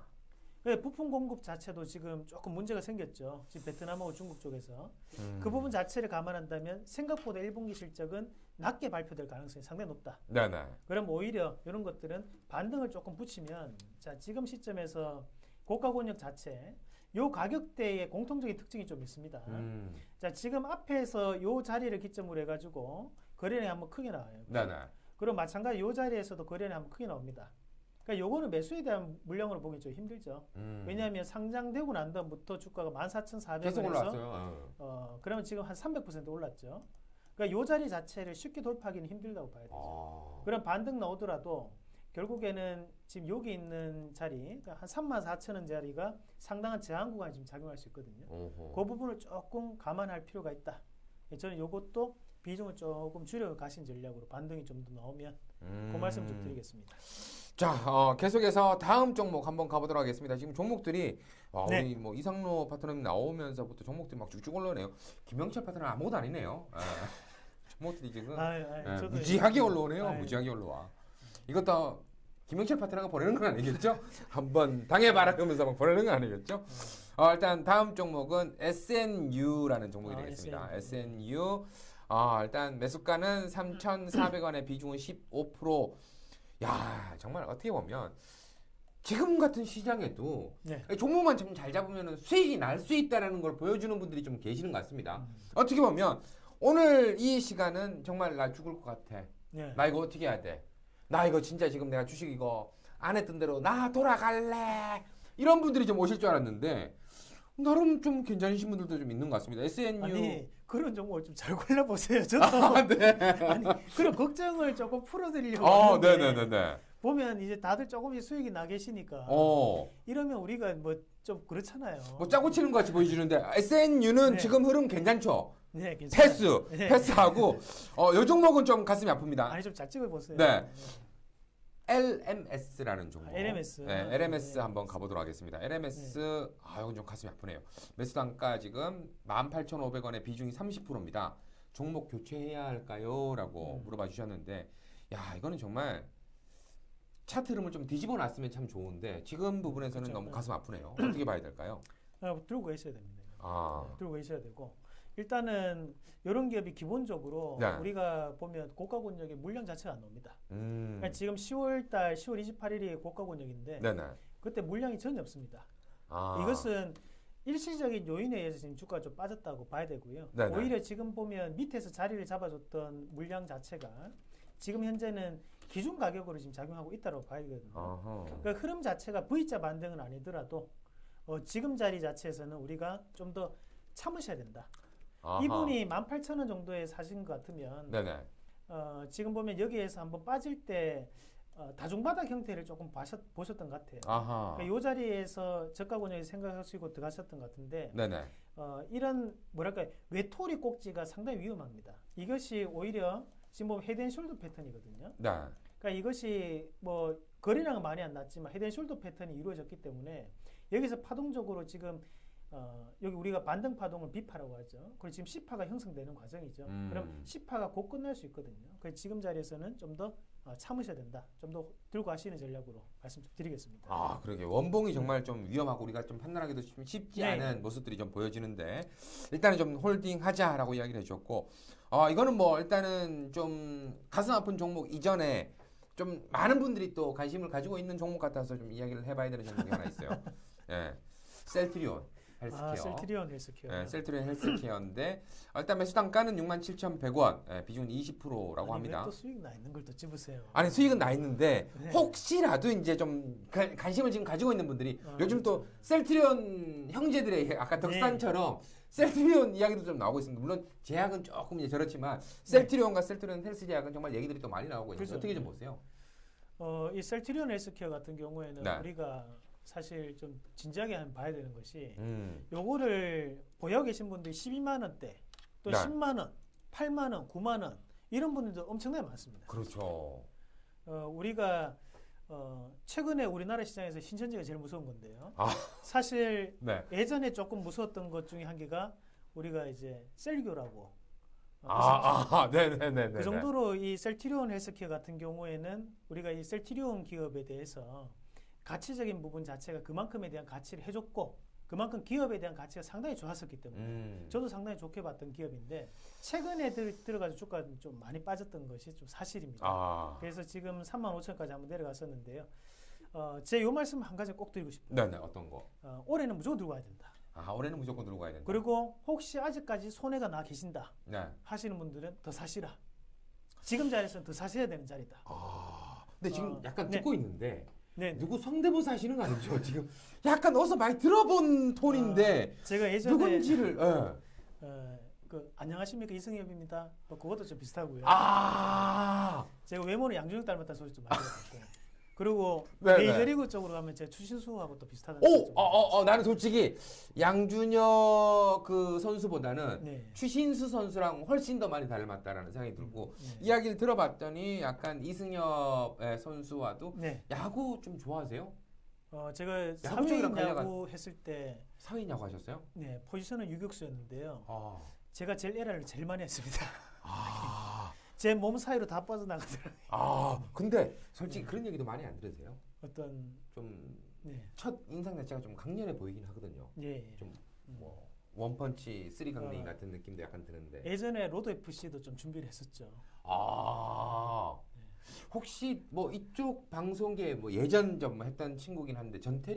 부품 공급 자체도 지금 조금 문제가 생겼죠. 지금 베트남하고 중국 쪽에서. 그 부분 자체를 감안한다면 생각보다 1분기 실적은 낮게 발표될 가능성이 상당히 높다. 그럼 오히려 이런 것들은 반등을 조금 붙이면 지금 시점에서 고가 권역 자체 요 가격대의 공통적인 특징이 좀 있습니다. 지금 앞에서 요 자리를 기점으로 해가지고 거래량이 한번 크게 나와요. 그리고 마찬가지 요 자리에서도 거래량이 한번 크게 나옵니다. 그러니까 요거는 매수에 대한 물량으로 보기 좀 힘들죠. 왜냐하면 상장되고 난 다음부터 주가가 14,400원에서 계속 올라왔어요. 그러면 지금 한 300% 올랐죠. 그러니까 요 자리 자체를 쉽게 돌파하기는 힘들다고 봐야 되죠. 그럼 반등 나오더라도 결국에는 지금 여기 있는 자리, 그러니까 한 34,000원 자리가 상당한 저항 구간이 지금 작용할 수 있거든요. 그 부분을 조금 감안할 필요가 있다. 저는 요것도 비중을 조금 줄여 가신 전략으로 반등이 좀 더 나오면 그 말씀 좀 드리겠습니다. 자, 계속해서 다음 종목 한번 가보도록 하겠습니다. 지금 종목들이 네. 우리 뭐 이상로 파트너님 나오면서부터 종목들이 막 쭉쭉 올라오네요. 김영철 파트너 아무것도 아니네요. 종목들이 지금 무지하게 올라오네요. 무지하게 올라와. 이것도 김영철 파트너가 보내는 건 아니겠죠? 한번 당해봐라 그러면서 막 보내는 건 아니겠죠? 일단 다음 종목은 SNU라는 종목이 되겠습니다. SNU. 일단 매수가는 3,400원에 비중은 15%. 야, 정말 어떻게 보면 지금 같은 시장에도 종목만 좀 잘 잡으면 수익이 날 수 있다는 걸 보여주는 분들이 좀 계시는 것 같습니다. 어떻게 보면 오늘 이 시간은 정말 나 죽을 것 같아. 나 이거 어떻게 해야 돼? 나 이거 진짜 지금 내가 주식 이거 안 했던 대로 나 돌아갈래. 이런 분들이 좀 오실 줄 알았는데 나름 좀 괜찮으신 분들도 좀 있는 것 같습니다. SNU. 아니 그런 종목을 좀 잘 골라보세요. 저도 네. 아니, 그런 걱정을 조금 풀어드리려고 네네네. 보면 이제 다들 조금씩 수익이 나 계시니까 이러면 우리가 뭐 좀 그렇잖아요. 뭐 짜고 치는 것 같이 보여주는데 SNU는 지금 흐름 괜찮죠? 네, 괜찮아요. 패스하고 요 종목은 좀 가슴이 아픕니다. 아니 좀 잘 찍어보세요. 네. LMS라는 종목. LMS. 네, LMS 한번 가보도록 하겠습니다. LMS, 이건 좀 가슴이 아프네요. 매수 단가 지금 18,500원에 비중이 30%입니다. 종목 교체해야 할까요? 라고 물어봐 주셨는데, 야, 이거는 정말 차트 흐름을 좀 뒤집어 놨으면 참 좋은데, 지금 부분에서는 그렇죠. 너무 가슴 아프네요. 어떻게 봐야 될까요? 들고 계셔야 됩니다. 들고 계셔야 되고, 일단은 이런 기업이 기본적으로 우리가 보면 고가 권역의 물량 자체가 안 나옵니다. 그러니까 지금 10월 28일이 고가 권역인데 그때 물량이 전혀 없습니다. 이것은 일시적인 요인에 의해서 지금 주가가 좀 빠졌다고 봐야 되고요. 오히려 지금 보면 밑에서 자리를 잡아줬던 물량 자체가 지금 현재는 기준 가격으로 지금 작용하고 있다고 봐야 되거든요. 그러니까 흐름 자체가 V자 반등은 아니더라도 지금 자리 자체에서는 우리가 좀 더 참으셔야 된다. 이분이 18,000원 정도에 사신 것 같으면 지금 보면 여기에서 한번 빠질 때 다중바닥 형태를 조금 보셨던 것 같아요. 그러니까 이 자리에서 저가 권역에 생각하시고 들어가셨던 것 같은데 이런 뭐랄까 외톨이 꼭지가 상당히 위험합니다. 이것이 오히려 지금 보면 헤드앤숄더 패턴이거든요. 그러니까 이것이 뭐 거래량은 많이 안 났지만 헤드앤숄더 패턴이 이루어졌기 때문에 여기서 파동적으로 지금 여기 우리가 반등 파동을 B파라고 하죠. 그리고 지금 C파가 형성되는 과정이죠. 그럼 C파가 곧 끝날 수 있거든요. 그래서 지금 자리에서는 좀 더 참으셔야 된다. 좀 더 들고 가시는 전략으로 말씀 좀 드리겠습니다. 그러게 원봉이 정말 좀 위험하고 우리가 좀 판단하기도 좀 쉽지 않은 모습들이 좀 보여지는데 일단은 좀 홀딩하자라고 이야기를 해주셨고 이거는 뭐 일단은 좀 가슴 아픈 종목 이전에 좀 많은 분들이 또 관심을 가지고 있는 종목 같아서 좀 이야기를 해봐야 되는 종목이 하나 있어요. 셀트리온 헬스케어. 셀트리온 헬스케어. 네, 셀트리온 헬스케어인데 일단 매수 단가는 67,100원, 비중은 20%라고 합니다. 왜 또 수익 나 있는 걸 또 집으세요? 아니 수익은 나 있는데 혹시라도 이제 좀 관심을 지금 가지고 있는 분들이 요즘 또 셀트리온 형제들의 아까 덕산처럼 셀트리온 이야기도 좀 나오고 있습니다. 물론 제약은 조금 이제 저렇지만 셀트리온과 셀트리온 헬스 제약은 정말 얘기들이 또 많이 나오고 있는데 어떻게 좀 보세요? 이 셀트리온 헬스케어 같은 경우에는 우리가 사실 좀 진지하게 한번 봐야 되는 것이 요거를 보유하고 계신 분들이 12만 원대 또 10만 원, 8만 원, 9만 원 이런 분들도 엄청나게 많습니다. 그렇죠. 우리가 최근에 우리나라 시장에서 신천지가 제일 무서운 건데요. 사실 예전에 조금 무서웠던 것 중에 한 개가 우리가 이제 셀교라고 네네네. 그 정도로 이 셀트리온 헬스케어 같은 경우에는 우리가 이 셀트리온 기업에 대해서 가치적인 부분 자체가 그만큼에 대한 가치를 해줬고 그만큼 기업에 대한 가치가 상당히 좋았었기 때문에 저도 상당히 좋게 봤던 기업인데 최근에 들어가서 주가가 좀 많이 빠졌던 것이 좀 사실입니다. 그래서 지금 35,000원까지 한번 내려갔었는데요. 제 요 말씀 한 가지 꼭 드리고 싶어요. 네네, 어떤 거? 올해는 무조건 들고 가야 된다. 올해는 무조건 들고 가야 된다. 그리고 혹시 아직까지 손해가 나 계신다 하시는 분들은 더 사시라. 지금 자리에서는 더 사셔야 되는 자리다. 근데 지금 약간 듣고 있는데 네. 누구 성대모사 하시는 거 아니죠? 지금 약간 어디서 많이 들어본 톤인데 제가 예전에 누군지를 안녕하십니까 이승엽입니다. 뭐 그것도 좀 비슷하고요. 제가 외모는 양준혁 닮았다는 소리 좀 많이 들었고. 그리고 메이저리그 쪽으로 가면 제가 추신수하고 또 비슷하다는 소리 좀 나는 솔직히 양준혁 그 선수보다는 네. 추신수 선수랑 훨씬 더 많이 닮았다라는 생각이 들고 이야기를 들어봤더니 약간 이승엽 선수와도 네. 야구 좀 좋아하세요? 제가 야구 쪽이랑 사회인 야구 했을 때 사회인 야구 하셨어요? 네, 포지션은 유격수였는데요. 제가 제일 에러를 제일 많이 했습니다. 제 몸 사이로 다 빠져나가더라고요. 근데 솔직히 그런 얘기도 많이 안 들으세요? 어떤 좀 네. 첫 인상 자체가 좀 강렬해 보이긴 하거든요. 예. 좀 뭐 원펀치 쓰리 강링 같은 느낌도 약간 드는데. 예전에 로드 FC도 좀 준비를 했었죠. 혹시 뭐 이쪽 방송계 뭐 예전 좀 했던 친구긴 한데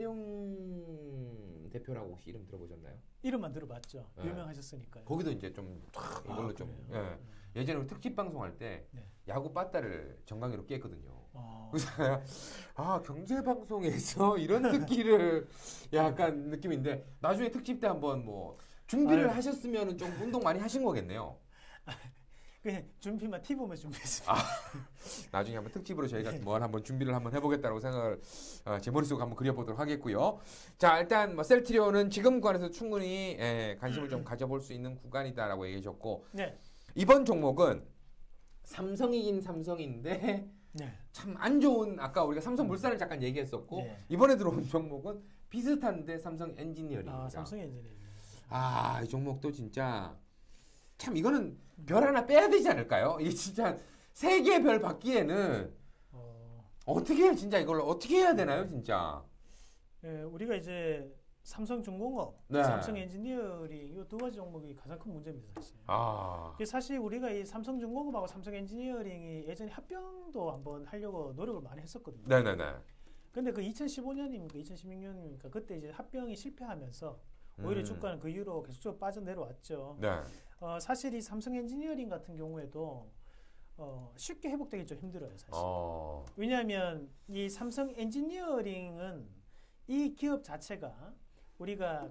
전태룡 대표라고 혹시 이름 들어보셨나요? 이름만 들어봤죠. 네. 유명하셨으니까요. 거기도 이제 좀 이걸로 좀 예전에 우리 특집 방송할 때 야구 빠따를 정강이로 깼거든요. 그래서 경제 방송에서 이런 특기를 약간 느낌인데 나중에 특집 때 한번 뭐 준비를 하셨으면 좀 운동 많이 하신 거겠네요. 그냥 준비만 TV만 준비했습니다. 나중에 한번 특집으로 저희가 뭘 한번 준비를 한번 해보겠다고 생각을 제 머릿속에 한번 그려보도록 하겠고요. 자, 일단 뭐 셀트리온은 지금 구간에서 충분히 관심을 좀 가져볼 수 있는 구간이다라고 얘기해 주셨고 이번 종목은 삼성이긴 삼성인데 참 안 좋은 아까 우리가 삼성물산을 잠깐 얘기했었고 이번에 들어온 종목은 비슷한데 삼성 엔지니어링입니다. 삼성 엔지니어링. 이 종목도 진짜 참 이거는 별 하나 빼야 되지 않을까요? 이게 진짜 세 개의 별 받기에는 어떻게 해야 진짜 이걸 어떻게 해야 되나요, 진짜? 우리가 이제 삼성중공업, 삼성 엔지니어링 이 두 가지 종목이 가장 큰 문제입니다, 사실. 사실 우리가 이 삼성중공업하고 삼성 엔지니어링이 예전에 합병도 한번 하려고 노력을 많이 했었거든요. 네네네. 근데 그 2015년입니까, 2016년입니까? 그때 이제 합병이 실패하면서 오히려 주가는 그 이후로 계속적으로 빠져내려왔죠. 사실 이 삼성 엔지니어링 같은 경우에도 쉽게 회복되기 좀 힘들어요, 사실. 왜냐하면 이 삼성 엔지니어링은 이 기업 자체가 우리가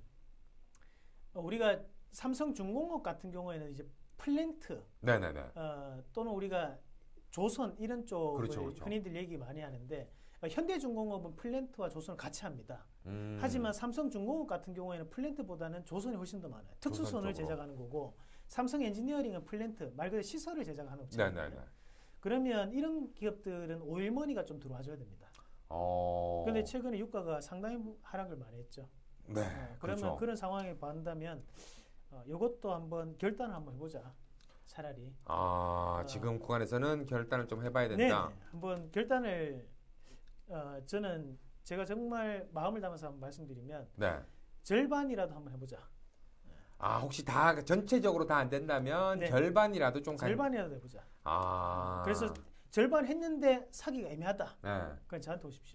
삼성중공업 같은 경우에는 이제 플랜트, 또는 우리가 조선 이런 쪽을 그렇죠. 흔히들 얘기 많이 하는데 현대중공업은 플랜트와 조선을 같이 합니다. 하지만 삼성중공업 같은 경우에는 플랜트보다는 조선이 훨씬 더 많아요. 특수선을 제작하는 거고 삼성 엔지니어링은 플랜트, 말 그대로 시설을 제작하는 업체입니다. 그러면 이런 기업들은 오일머니가 좀 들어와줘야 됩니다. 그런데 최근에 유가가 상당히 하락을 많이 했죠. 그러면 그런 상황에 본다면 이것도 한번 결단을 한번 해보자. 차라리. 지금 구간에서는 결단을 좀 해봐야 된다. 한번 결단을 저는 제가 정말 마음을 담아서 한번 말씀드리면 절반이라도 한번 해보자. 혹시 다 전체적으로 다 안 된다면 절반이라도 좀 절반이라도 해보자. 그래서 절반 했는데 사기가 애매하다. 그건 저한테 오십시오.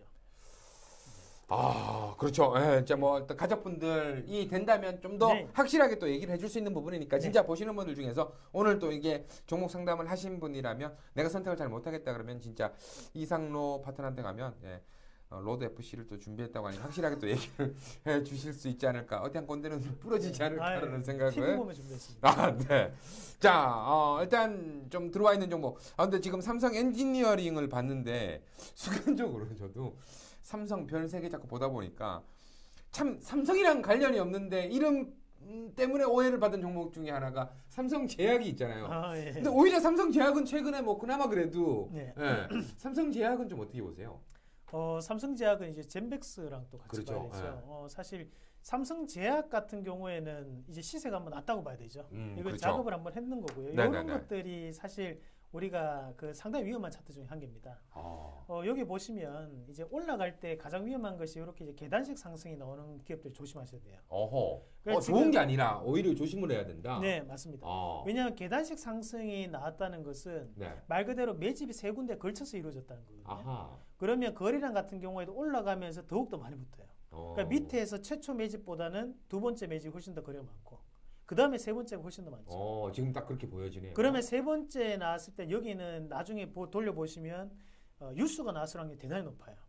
그렇죠. 이제 뭐 가족분들이 된다면 좀 더 확실하게 또 얘기를 해줄 수 있는 부분이니까 진짜 보시는 분들 중에서 오늘 또 이게 종목 상담을 하신 분이라면 내가 선택을 잘 못하겠다 그러면 진짜 이상로 파트너한테 가면 로드 FC를 또 준비했다고 하니 확실하게 또 얘기를 해 주실 수 있지 않을까. 어디 한 건데는 부러지지 않을까라는 생각을. TV 보면 준비했습니다. 자, 일단 좀 들어와 있는 종목. 근데 지금 삼성 엔지니어링을 봤는데 순간적으로 저도 삼성 별 3개 자꾸 보다 보니까 참 삼성이랑 관련이 없는데 이름 때문에 오해를 받은 종목 중에 하나가 삼성제약이 있잖아요. 근데 오히려 삼성제약은 최근에 뭐 그나마 그래도 삼성제약은 좀 어떻게 보세요? 삼성제약은 이제 젠백스랑 또 같이 봐야죠. 사실 삼성제약 같은 경우에는 이제 시세가 한번 낮다고 봐야 되죠. 이거 작업을 한번 했는 거고요. 이런 것들이 사실 우리가 상당히 위험한 차트 중에 한 개입니다. 여기 보시면 이제 올라갈 때 가장 위험한 것이 이렇게 이제 계단식 상승이 나오는 기업들 조심하셔야 돼요. 좋은 게 아니라 오히려 조심을 해야 된다. 네, 맞습니다. 왜냐하면 계단식 상승이 나왔다는 것은 말 그대로 매집이 세 군데 걸쳐서 이루어졌다는 거거든요. 그러면 거래량 같은 경우에도 올라가면서 더욱더 많이 붙어요. 그러니까 밑에서 최초 매집보다는 두 번째 매집이 훨씬 더 거래가 많고 그 다음에 세 번째가 훨씬 더 많죠. 지금 딱 그렇게 보여지네요. 그러면 세 번째 나왔을 때 여기는 나중에 돌려보시면 유수가 나왔을 확률이 대단히 높아요.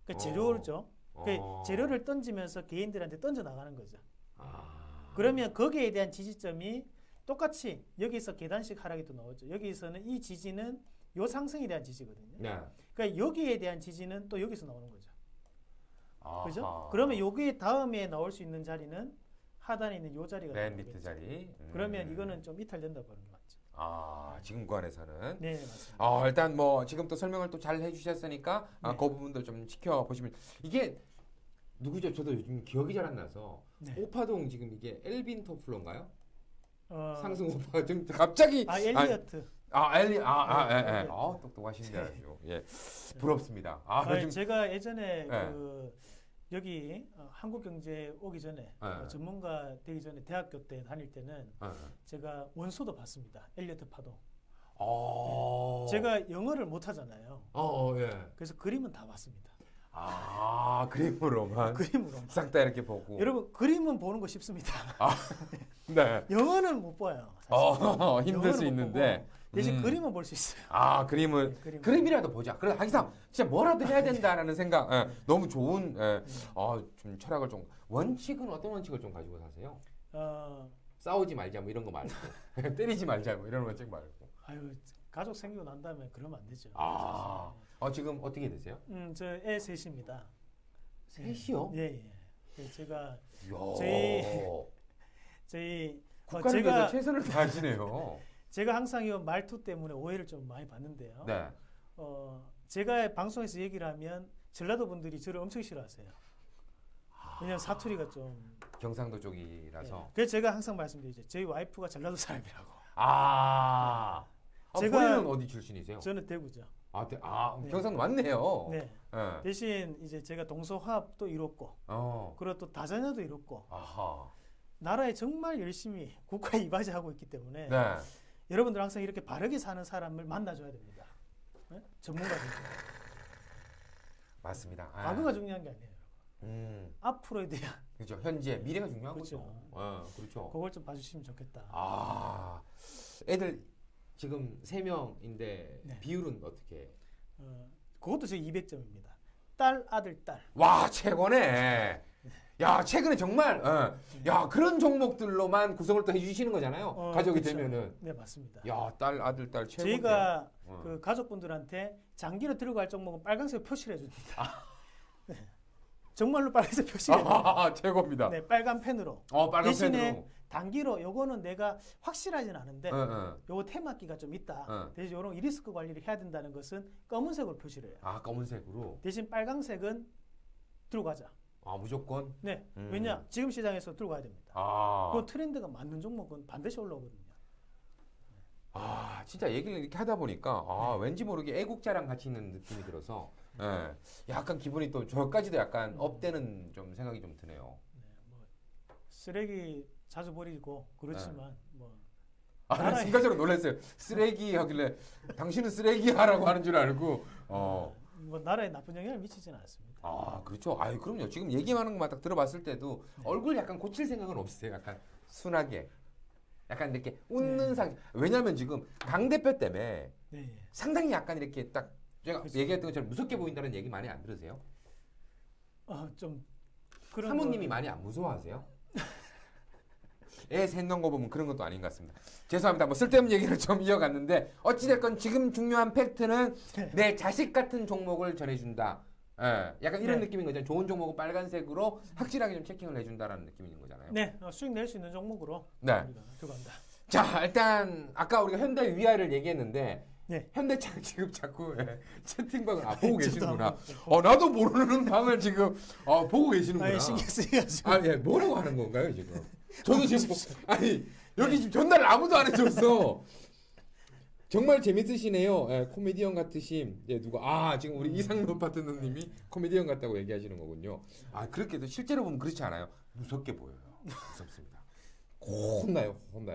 그 재료죠. 그 재료를 던지면서 개인들한테 던져 나가는 거죠. 그러면 거기에 대한 지지점이 똑같이 여기서 계단식 하락이 또 나오죠. 여기서는 이 지지는 요 상승에 대한 지지거든요. 네. 그러니까 여기에 대한 지지는 또 여기서 나오는 거죠. 아하. 그죠? 그러면 여기 다음에 나올 수 있는 자리는 하단에 있는 요 자리가 맨 나오겠죠. 밑에 자리. 그러면 이거는 좀 이탈된다 보는 게 맞죠. 지금 구간에서는. 네, 맞습니다. 일단 뭐 지금 또 설명을 또 잘 해주셨으니까 네. 그 부분들 좀 지켜보시면 이게 누구죠? 저도 요즘 기억이 잘 안 나서 네. 오파동 지금 이게 엘빈 토플러인가요? 상승 어, 오파 좀 갑자기 엘리어트. 예. 똑똑하신데 아주. 예. 부럽습니다. 제가 예전에 네. 여기 한국경제 오기 전에 전문가 되기 전에 대학교 때 다닐 때는 제가 원서도 봤습니다. 엘리어트 파동. 제가 영어를 못 하잖아요. 예. 그래서 그림은 다 봤습니다. 그림으로만 그림으로만. 싹 다 이렇게 보고. 여러분 그림은 보는 거 쉽습니다. 네. 영어는 못 봐요. 힘들 수 있는데 대신 그림은 볼 수 있어요. 그림은 네, 그림이라도 보자. 그래 항상 진짜 뭐라도 해야 된다라는 생각. 너무 좋은. 좀 철학을 좀 원칙은 어떤 원칙을 좀 가지고 사세요? 싸우지 말자 뭐 이런 거 말고 때리지 말자 뭐 이런 원칙 말고. 가족 생기고 난 다음에 그러면 안 되죠. 지금 어떻게 되세요? 저 애 셋입니다. 셋이요? 예. 제가 이야. 저희 국가를 위해서 최선을 다하시네요. 제가 항상 이 말투 때문에 오해를 좀 많이 받는데요. 네. 제가 방송에서 얘기를 하면 전라도 분들이 저를 엄청 싫어하세요. 왜냐면 사투리가 좀 경상도 쪽이라서. 그래서 제가 항상 말씀드리죠. 저희 와이프가 전라도 사람이라고. 본인은 어디 출신이세요? 저는 대구죠. 네. 경상도 맞네요. 네. 대신 이제 제가 동서화합도 이뤘고, 그리고 또 다자녀도 이뤘고, 나라에 정말 열심히 국가에 이바지하고 있기 때문에 여러분들 항상 이렇게 바르게 사는 사람을 만나줘야 됩니다. 네? 전문가들. 맞습니다. 과거가 중요한 게 아니에요. 앞으로에 대한. 그렇죠. 현재 미래가 중요한 그렇죠. 거죠. 그렇죠. 그걸 좀 봐주시면 좋겠다. 애들 지금 3명인데 네. 비율은 어떻게? 그것도 제 200점입니다. 딸, 아들, 딸. 와 최고네. 야 최근에 정말 그런 종목들로만 구성을 또 해주시는 거잖아요. 가족이 그렇죠. 되면은. 네 맞습니다. 야 딸, 아들, 딸 최고네. 저희가 그 가족분들한테 장기로 들고 갈 종목은 빨간색 표시를 해줍니다. 네. 정말로 빨간색 표시를 해줍니다. 최고입니다. 네, 빨간 펜으로. 빨간 대신에 펜으로. 단기로 요거는 내가 확실하진 않은데 요거 테마기가 좀 있다. 대신 요런 리스크 관리를 해야 된다는 것은 검은색으로 표시를 해요. 검은색으로. 대신 빨간색은 들고 가자. 무조건? 네. 왜냐? 지금 시장에서 들고 가야 됩니다. 그 트렌드가 맞는 종목은 반드시 올라오거든요. 진짜 얘기를 이렇게 하다 보니까 왠지 모르게 애국자랑 같이 있는 느낌이 들어서 약간 기분이 또 저까지도 약간 업되는 좀 생각이 좀 드네요. 쓰레기 자주 버리고 그렇지만 순간적으로 놀랐어요. 쓰레기 하길래 당신은 쓰레기야라고 하는 줄 알고 나라에 나쁜 영향을 미치지는 않습니다. 그렇죠. 그럼요. 지금 얘기하는 것만 딱 들어봤을 때도 얼굴 약간 고칠 생각은 없으세요. 약간 순하게. 약간 이렇게 웃는 상. 왜냐면 지금 강 대표 때문에 상당히 약간 이렇게 딱 제가 그렇죠. 얘기했던 것처럼 무섭게 보인다는 얘기 많이 안 들으세요? 좀 그런 사모님이 많이 안 무서워하세요? 애 셋는 거 보면 그런 것도 아닌 것 같습니다. 죄송합니다. 뭐 쓸데없는 얘기를 좀 이어갔는데 어찌됐건 지금 중요한 팩트는 내 자식 같은 종목을 전해준다. 약간 이런 느낌인 거죠. 좋은 종목은 빨간색으로 확실하게 좀 체킹을 해준다라는 느낌인 거잖아요. 네, 수익 낼 수 있는 종목으로 우리가 들어간다. 자, 일단 아까 우리가 현대 위아를 얘기했는데 현대차 지금 자꾸 채팅방을 보고 계시는구나. 나도 모르는 방을 지금 보고 계시는구나. 신경 쓰여가지고. 뭐라고 하는 건가요 지금? 저도 지금 여기 지금 전달을 아무도 안 해줬어. 정말 재밌으시네요. 코미디언 같으심. 누가 지금 우리 이상로 파트너님이 코미디언 같다고 얘기하시는 거군요. 그렇게도 실제로 보면 그렇지 않아요. 무섭게 보여요. 무섭습니다. 혼나요.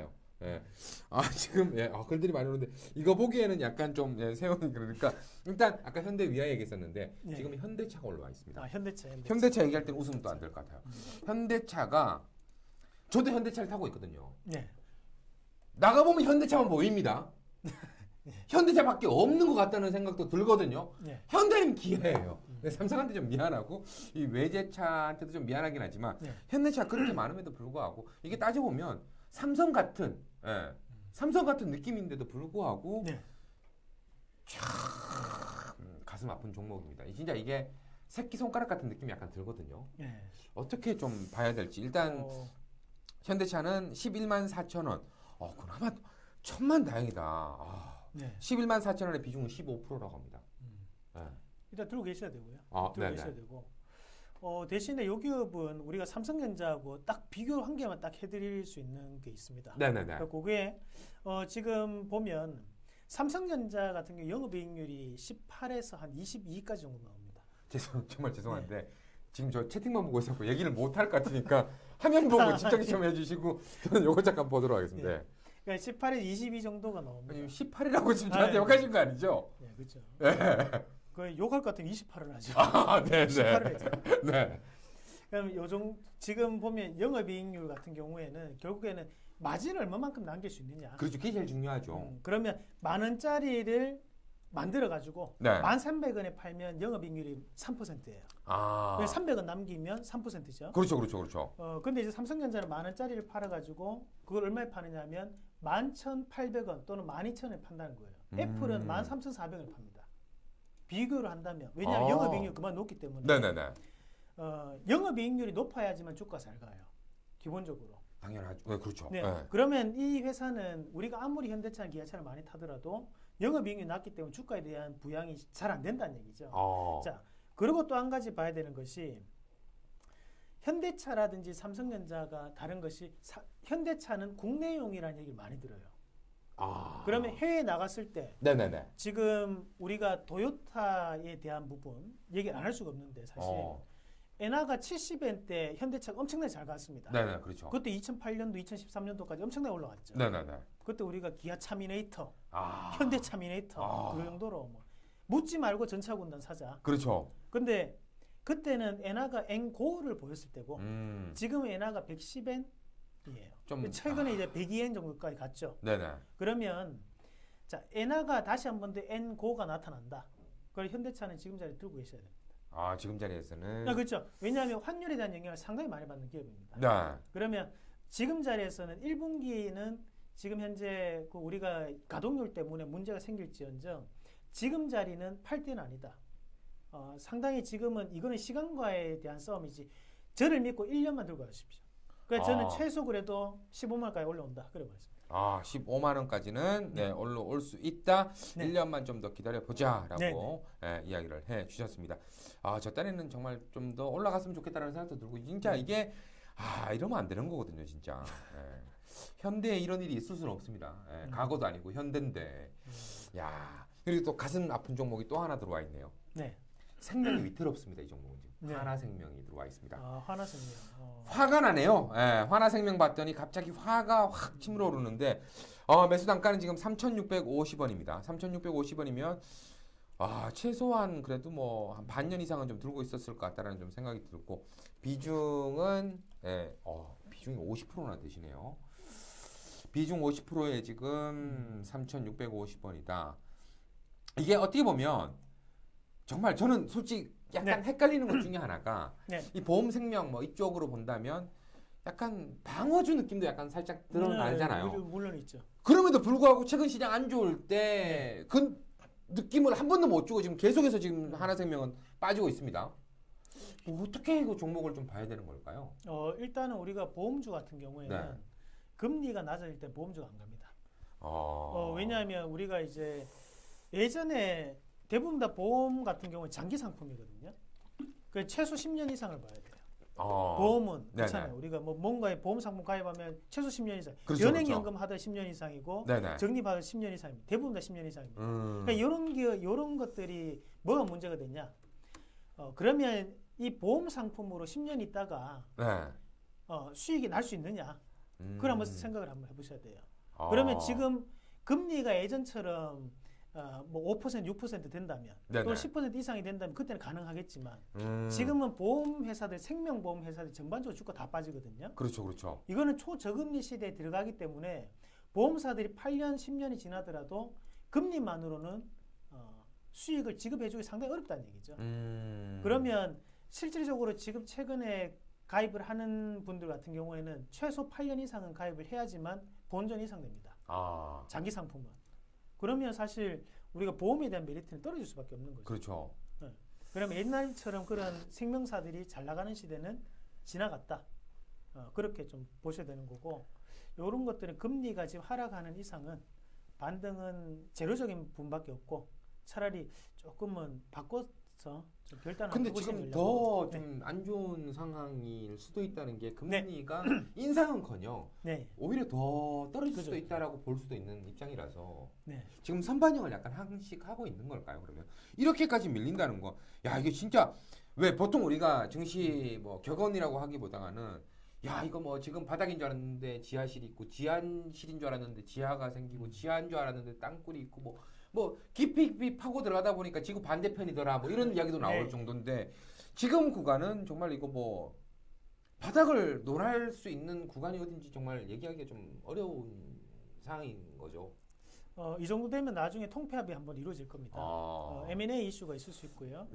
지금 글들이 많이 오는데 이거 보기에는 약간 좀 세원이 그러니까 일단 아까 현대 위아 얘기했었는데 지금 현대차가 올라와 있습니다. 현대차 얘기할 때는 웃으면 또 안 될 것 같아요. 현대차가 저도 현대차를 타고 있거든요. 나가보면 현대차만 보입니다. 현대차밖에 없는 것 같다는 생각도 들거든요. 현대는 기아예요. 삼성한테 좀 미안하고 이 외제차한테도 좀 미안하긴 하지만 네. 현대차 그렇게 많음에도 불구하고 이게 따져보면 삼성 같은 느낌인데도 불구하고 네. 참 가슴 아픈 종목입니다. 진짜 이게 새끼손가락 같은 느낌이 약간 들거든요. 네. 어떻게 좀 봐야 될지 일단 현대차는 11만 4천 원. 그나마 천만 다행이다. 네. 11만 4천 원의 비중은 15%라고 합니다. 네. 일단 들고 계셔야 되고요. 들고 네네. 계셔야 되고. 대신에 이 기업은 우리가 삼성전자하고 딱 비교 한 개만 딱 해드릴 수 있는 게 있습니다. 네네네. 그러니까 그게 지금 보면 삼성전자 같은 경우 영업이익률이 18에서 한 22까지 정도 나옵니다. 정말 죄송한데 지금 저 채팅만 보고 있었고 얘기를 못 할 것 같으니까 화면 보고 집중 좀 해주시고 저는 요거 잠깐 보도록 하겠습니다. 네. 그러니까 18에서 22 정도가 나옵니다. 아니, 18이라고 지금 저한테 욕하신 거 아니죠? 네, 그렇죠. 네. 그 욕할 것 같으면 28을 하죠. 네네. 18을 했죠. 네. 그럼 지금 보면 영업이익률 같은 경우에는 결국에는 마진을 얼마만큼 남길 수 있느냐. 그렇죠. 그게 제일 중요하죠. 그러면 10,000원짜리를 만들어 가지고 네. 1,300원에 팔면 영업이익률이 3%예요. 그래서 300원 남기면 3%죠. 그렇죠. 근데 이제 삼성전자는 10,000원짜리를 팔아 가지고 그걸 얼마에 파느냐면 11,800원 또는 12,000원에 판다는 거예요. 애플은 13,400원에 팝니다. 비교를 한다면 왜냐하면 영업이익률이 그만 높기 때문에. 네네네. 영업이익률이 높아야지만 주가 잘 가요. 기본적으로. 당연하죠. 네, 그렇죠. 네. 네. 그러면 이 회사는 우리가 아무리 현대차나 기아차를 많이 타더라도 영업이익률이 낮기 때문에 주가에 대한 부양이 잘 안 된다는 얘기죠. 자, 그리고 또 한 가지 봐야 되는 것이 현대차라든지 삼성전자가 다른 것이 현대차는 국내용이라는 얘기를 많이 들어요. 그러면 해외에 나갔을 때 네네네. 지금 우리가 도요타에 대한 부분 얘기 안 할 수가 없는데 사실 엔화가 70엔 때 현대차가 엄청나게 잘 갔습니다. 네네, 그렇죠. 그때 2008년도, 2013년도까지 엄청나게 올라갔죠. 네네네. 그때 우리가 기아 차미네이터, 현대 차미네이터 그 정도로 뭐 묻지 말고 전차 군단 사자. 그렇죠. 근데 그때는 엔화가 엔고를 보였을 때고 지금은 엔화가 110엔이에요. 좀 최근에 이제 102엔 정도까지 갔죠. 네네. 그러면 자 엔화가 다시 한 번 더 엔고가 나타난다. 그걸 현대차는 지금 자리에 들고 계셔야 됩니다. 지금 자리에서는. 그렇죠. 왜냐하면 환율에 대한 영향을 상당히 많이 받는 기업입니다. 네. 그러면 지금 자리에서는 1분기는 지금 현재 그 우리가 가동률 때문에 문제가 생길지언정 지금 자리는 팔 때는 아니다. 상당히 지금은 이거는 시간과에 대한 싸움이지. 저를 믿고 1년만 들고 가십시오. 그래서 저는 최소 그래도 15만 원까지 올라온다. 그래 말습니다. 15만 원까지는 올라올 수 있다. 네. 1년만 좀 더 기다려 보자라고 이야기를 해 주셨습니다. 저 딴에는 정말 좀 더 올라갔으면 좋겠다는 생각도 들고 진짜 이게 이러면 안 되는 거거든요, 진짜. 현대에 이런 일이 있을 수는 없습니다. 과거도 아니고 현대인데. 야, 그리고 또 가슴 아픈 종목이 또 하나 들어와 있네요. 네. 생명이 위태롭습니다. 이 종목은 지금. 네. 하나생명이 들어와 있습니다. 하나생명. 화가 나네요. 하나생명 봤더니 갑자기 화가 확 치밀어오르는데 매수 단가는 지금 3,650원입니다. 3,650원이면 최소한 그래도 뭐 한 반년 이상은 좀 들고 있었을 것 같다라는 좀 생각이 들고 비중은 비중이 50%나 되시네요. 비중 50%에 지금 3,650원이다. 이게 어떻게 보면 정말 저는 솔직히 약간 헷갈리는 것 중에 하나가 이 보험생명 뭐 이쪽으로 본다면 약간 방어주 느낌도 약간 살짝 드러나잖아요. 물론 있죠. 그럼에도 불구하고 최근 시장 안 좋을 때 그 느낌을 한 번도 못 주고 지금 계속해서 지금 하나생명은 빠지고 있습니다. 어떻게 이거 종목을 좀 봐야 되는 걸까요? 일단은 우리가 보험주 같은 경우에는 금리가 낮아질 때 보험주가 안 갑니다. 왜냐하면 우리가 이제 예전에 대부분 다 보험 같은 경우는 장기 상품이거든요. 그 최소 10년 이상을 봐야 돼요. 보험은 그렇잖아요. 우리가 뭐 뭔가에 보험 상품 가입하면 최소 10년 이상. 그렇죠, 연행연금 하다 10년 이상이고 적립하다 10년 이상입니다. 대부분 다 10년 이상입니다. 그러니까 이런 것들이 뭐가 문제가 되냐? 그러면 이 보험 상품으로 10년 있다가 수익이 날 수 있느냐? 그걸 한번 생각을 한번 해보셔야 돼요. 그러면 지금 금리가 예전처럼 뭐 5%, 6% 된다면 또 10% 이상이 된다면 그때는 가능하겠지만 지금은 보험 회사들, 생명보험 회사들 전반적으로 주가 다 빠지거든요. 그렇죠. 이거는 초저금리 시대에 들어가기 때문에 보험사들이 8년, 10년이 지나더라도 금리만으로는 수익을 지급해주기 상당히 어렵다는 얘기죠. 그러면 실질적으로 지금 최근에 가입을 하는 분들 같은 경우에는 최소 8년 이상은 가입을 해야지만 본전 이상 됩니다. 장기 상품은. 그러면 사실 우리가 보험에 대한 메리트는 떨어질 수밖에 없는 거죠. 그렇죠. 네. 그러면 옛날처럼 그런 생명사들이 잘 나가는 시대는 지나갔다. 그렇게 좀 보셔야 되는 거고, 이런 것들은 금리가 지금 하락하는 이상은 반등은 제로적인 부분밖에 없고, 차라리 조금은 바꿔서 좀 결단을 근데 하고 지금 더 좀 안 좋은 상황일 수도 있다는 게 금리가 인상은커녕 오히려 더 떨어질 수도 있다라고 볼 수도 있는 입장이라서 지금 선반영을 약간 한씩 하고 있는 걸까요? 그러면 이렇게까지 밀린다는 거, 야 이게 진짜 왜 보통 우리가 증시 뭐 격언이라고 하기보다는 야 이거 뭐 지금 바닥인 줄 알았는데 지하실이 있고 지하실인 줄 알았는데 지하가 생기고 지하인 줄 알았는데 땅굴이 있고 뭐 깊이 파고 들어가다 보니까 지구 반대편이더라 뭐 이런 이야기도 나올 정도인데 지금 구간은 정말 이거 뭐 바닥을 논할 수 있는 구간이 어딘지 정말 얘기하기가 좀 어려운 상황인 거죠. 이 정도 되면 나중에 통폐합이 한번 이루어질 겁니다. M&A 이슈가 있을 수 있고요.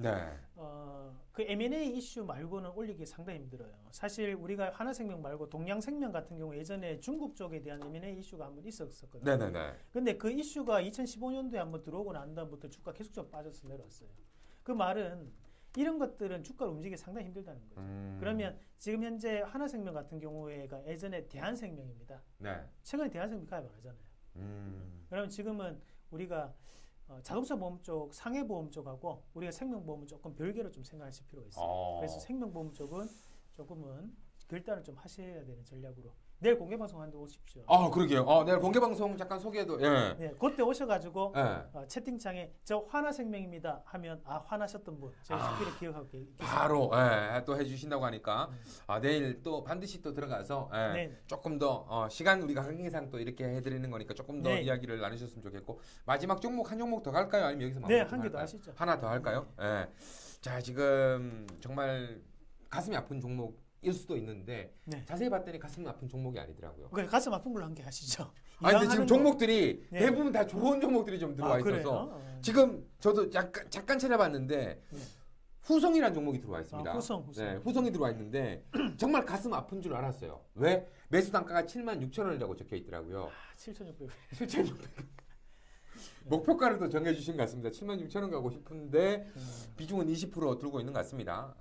그 M&A 이슈 말고는 올리기 상당히 힘들어요. 사실 우리가 하나생명 말고 동양생명 같은 경우 예전에 중국 쪽에 대한 M&A 이슈가 한번 있었거든요. 근데 그 이슈가 2015년도에 한번 들어오고 난 다음부터 주가 계속적으로 빠져서 내려왔어요. 그 말은 이런 것들은 주가를 움직이기 상당히 힘들다는 거죠. 그러면 지금 현재 하나생명 같은 경우에가 예전에 대한생명입니다. 최근에 대한생명 가입 안 하잖아요. 그러면 지금은 우리가 자동차 보험 쪽, 상해보험 쪽하고 우리가 생명보험은 조금 별개로 좀 생각하실 필요가 있어요. 그래서 생명보험 쪽은 조금은 결단을 좀 하셔야 되는 전략으로. 내일 공개방송 하는데 오십시오. 그러게요. 내일 공개방송 잠깐 소개해도. 그때 오셔가지고 채팅창에 저 화나생명입니다 하면 화나셨던 분 제가 특별히 기억하고 계십니다. 바로 또 해주신다고 하니까 내일 또 반드시 또 들어가서 조금 더 시간 우리가 항상 또 이렇게 해드리는 거니까 조금 더 이야기를 나누셨으면 좋겠고, 마지막 종목 한 종목 더 갈까요? 아니면 여기서 마무리 한 개 더 하시죠. 하나 더 할까요? 자 지금 정말 가슴이 아픈 종목 일 수도 있는데 자세히 봤더니 가슴 아픈 종목이 아니더라고요. 가슴 아픈 걸로 한 개 하시죠. 근데 지금 종목들이 대부분 다 좋은 종목들이 좀 들어와 있어서 지금 저도 잠깐 찾아봤는데 후성이라는 종목이 들어와 있습니다. 후성이 들어와 있는데 정말 가슴 아픈 줄 알았어요. 왜? 매수 단가가 76,000원이라고 적혀 있더라고요. 7,600원. 7,600원. 목표가를 또 정해주신 것 같습니다. 76,000원 가고 싶은데 비중은 20% 들고 있는 것 같습니다.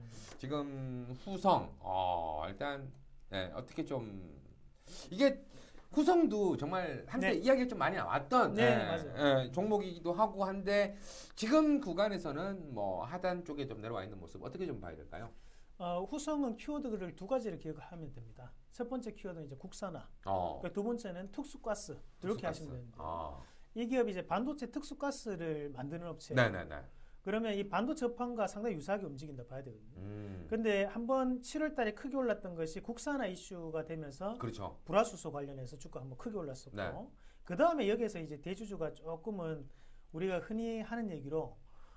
지금 후성 일단 어떻게 좀 이게 후성도 정말 한때 이야기가 좀 많이 나왔던 종목이기도 하고 한데 지금 구간에서는 뭐 하단 쪽에 좀 내려와 있는 모습 어떻게 좀 봐야 될까요? 후성은 키워드를 두 가지를 기억하면 됩니다. 첫 번째 키워드는 이제 국산화, 두 번째는 특수가스 이렇게 하시면 됩니다. 이 기업이 이제 반도체 특수가스를 만드는 업체예요. 그러면 이 반도체 업황과 상당히 유사하게 움직인다 봐야 되거든요. 근데 한번 7월 달에 크게 올랐던 것이 국산화 이슈가 되면서 불화수소 관련해서 주가 한번 크게 올랐었고 그 다음에 여기에서 이제 대주주가 조금은 우리가 흔히 하는 얘기로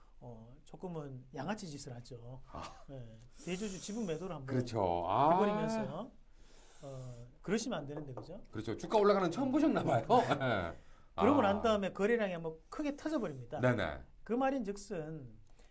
조금은 양아치 짓을 하죠. 대주주 지분 매도를 한번 해버리면서 그러시면 안 되는데 그죠? 그렇죠. 주가 올라가는 거 처음 보셨나 봐요. 그러고 난 다음에 거래량이 한번 크게 터져버립니다. 그 말인즉슨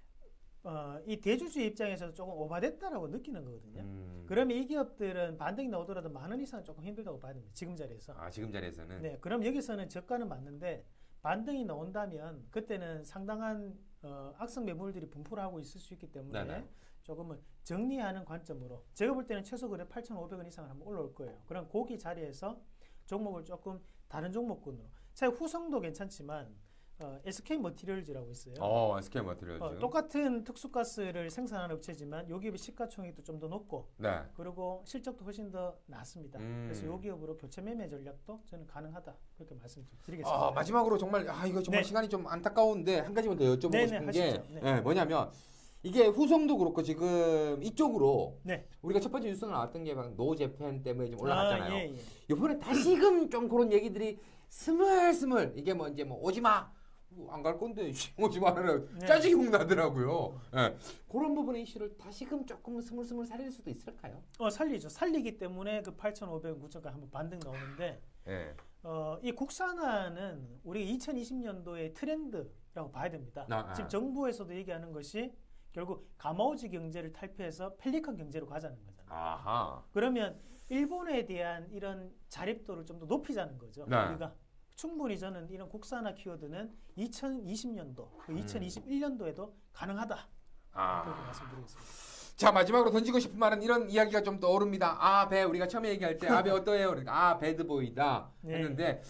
이 대주주의 입장에서도 조금 오바됐다라고 느끼는 거거든요. 그러면 이 기업들은 반등이 나오더라도 10,000원 이상은 조금 힘들다고 봐야 됩니다. 지금 자리에서. 지금 자리에서는. 그럼 여기서는 저가는 맞는데 반등이 나온다면 그때는 상당한 악성 매물들이 분포를 하고 있을 수 있기 때문에 조금은 정리하는 관점으로 제가 볼 때는 최소 그래 8,500원 이상을 한번 올라올 거예요. 그럼 고기 자리에서 종목을 조금 다른 종목군으로. 자, 후성도 괜찮지만 SK 머티리얼즈라고 있어요. SK 머티리얼즈. 똑같은 특수가스를 생산하는 업체지만 요 기업의 시가총액도 좀 더 높고 그리고 실적도 훨씬 더 낮습니다. 그래서 요 기업으로 교체 매매 전략도 저는 가능하다. 그렇게 말씀드리겠습니다. 마지막으로 정말 이거 정말 시간이 좀 안타까운데 한 가지만 더 여쭤보고 싶은 게 뭐냐면 이게 후성도 그렇고 지금 이쪽으로 우리가 첫 번째 뉴스가 나왔던 게 노재팬 때문에 좀 올라갔잖아요. 이번에 다시금 좀 그런 얘기들이 스물스물 이게 뭐 이제 뭐 오지마 안 갈 건데 오지 말아라 짜증이 훅 나더라고요. 그런 부분의 이슈를 다시금 조금 스물스물 살릴 수도 있을까요? 살리죠. 살리기 때문에 그 8,500원, 9,000원까지 한번 반등 나오는데 이 국산화는 우리 2020년도의 트렌드라고 경제라고 봐야 됩니다. 아. 지금 정부에서도 얘기하는 것이 결국 가마우지 경제를 탈피해서 펠리컨 경제로 가자는 거잖아요. 아하. 그러면 일본에 대한 이런 자립도를 좀 더 높이자는 거죠. 네. 우리가 충분히 저는 이런 국산화 키워드는 2020년도, 2021년도에도 가능하다. 그렇게 말씀드리겠습니다. 자, 마지막으로 던지고 싶은 말은 이런 이야기가 좀 떠오릅니다. 아베, 우리가 처음에 얘기할 때 아베 어떠해요? 그러니까 배드보이다 했는데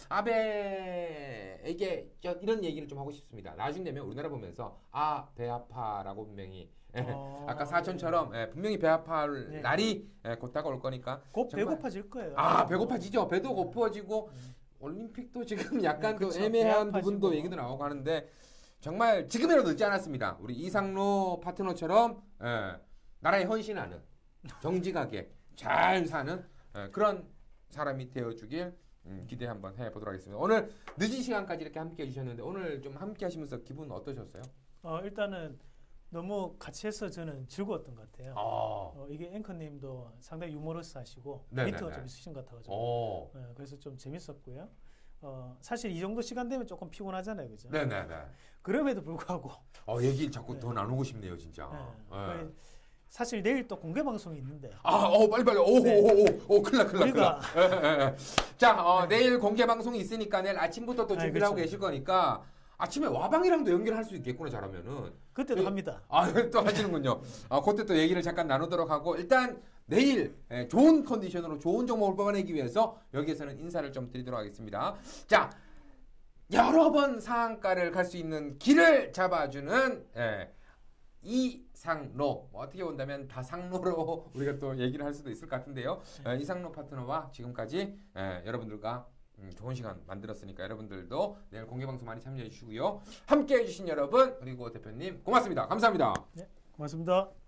아베에게 이런 얘기를 좀 하고 싶습니다. 나중 되면 우리나라 보면서 배 아파라고 분명히 아까 사촌처럼 분명히 배 아파할 날이 곧 다가올 거니까 곧 배고파질 거예요. 배고파지죠. 배도 고파지고 올림픽도 지금 약간 또 애매한 부분도 얘기도 나오고 하는데 정말 지금이라도 늦지 않았습니다. 우리 이상로 파트너처럼 나라에 헌신하는 정직하게 잘 사는 그런 사람이 되어주길 기대 한번 해보도록 하겠습니다. 오늘 늦은 시간까지 이렇게 함께 해주셨는데 오늘 좀 함께 하시면서 기분 어떠셨어요? 일단은 너무 같이 해서 저는 즐거웠던 것 같아요. 이게 앵커님도 상당히 유머러스 하시고 멘트가 좀 있으신 것 같아가지고 그래서 좀 재밌었고요. 사실 이 정도 시간 되면 조금 피곤하잖아요, 그죠? 네네네. 그럼에도 불구하고 얘기 자꾸 더 나누고 싶네요, 진짜. 사실 내일 또 공개 방송이 있는데. 빨리. 큰일 나. 자, 내일 공개 방송이 있으니까 내일 아침부터 또 준비를 하고 계실 거니까 아침에 와방이랑도 연결할 수 있겠구나, 잘하면은. 그때도 합니다. 또 하시는군요. 그때 또 얘기를 잠깐 나누도록 하고 일단 내일 좋은 컨디션으로 좋은 종목을 뽑아내기 위해서 여기에서는 인사를 좀 드리도록 하겠습니다. 자, 여러 번 상한가를 갈 수 있는 길을 잡아주는 이상로, 어떻게 본다면 다상로로 우리가 또 얘기를 할 수도 있을 것 같은데요. 이상로 파트너와 지금까지 여러분들과 좋은 시간 만들었으니까 여러분들도 내일 공개방송 많이 참여해 주시고요. 함께해 주신 여러분 그리고 대표님 고맙습니다. 감사합니다. 네, 고맙습니다.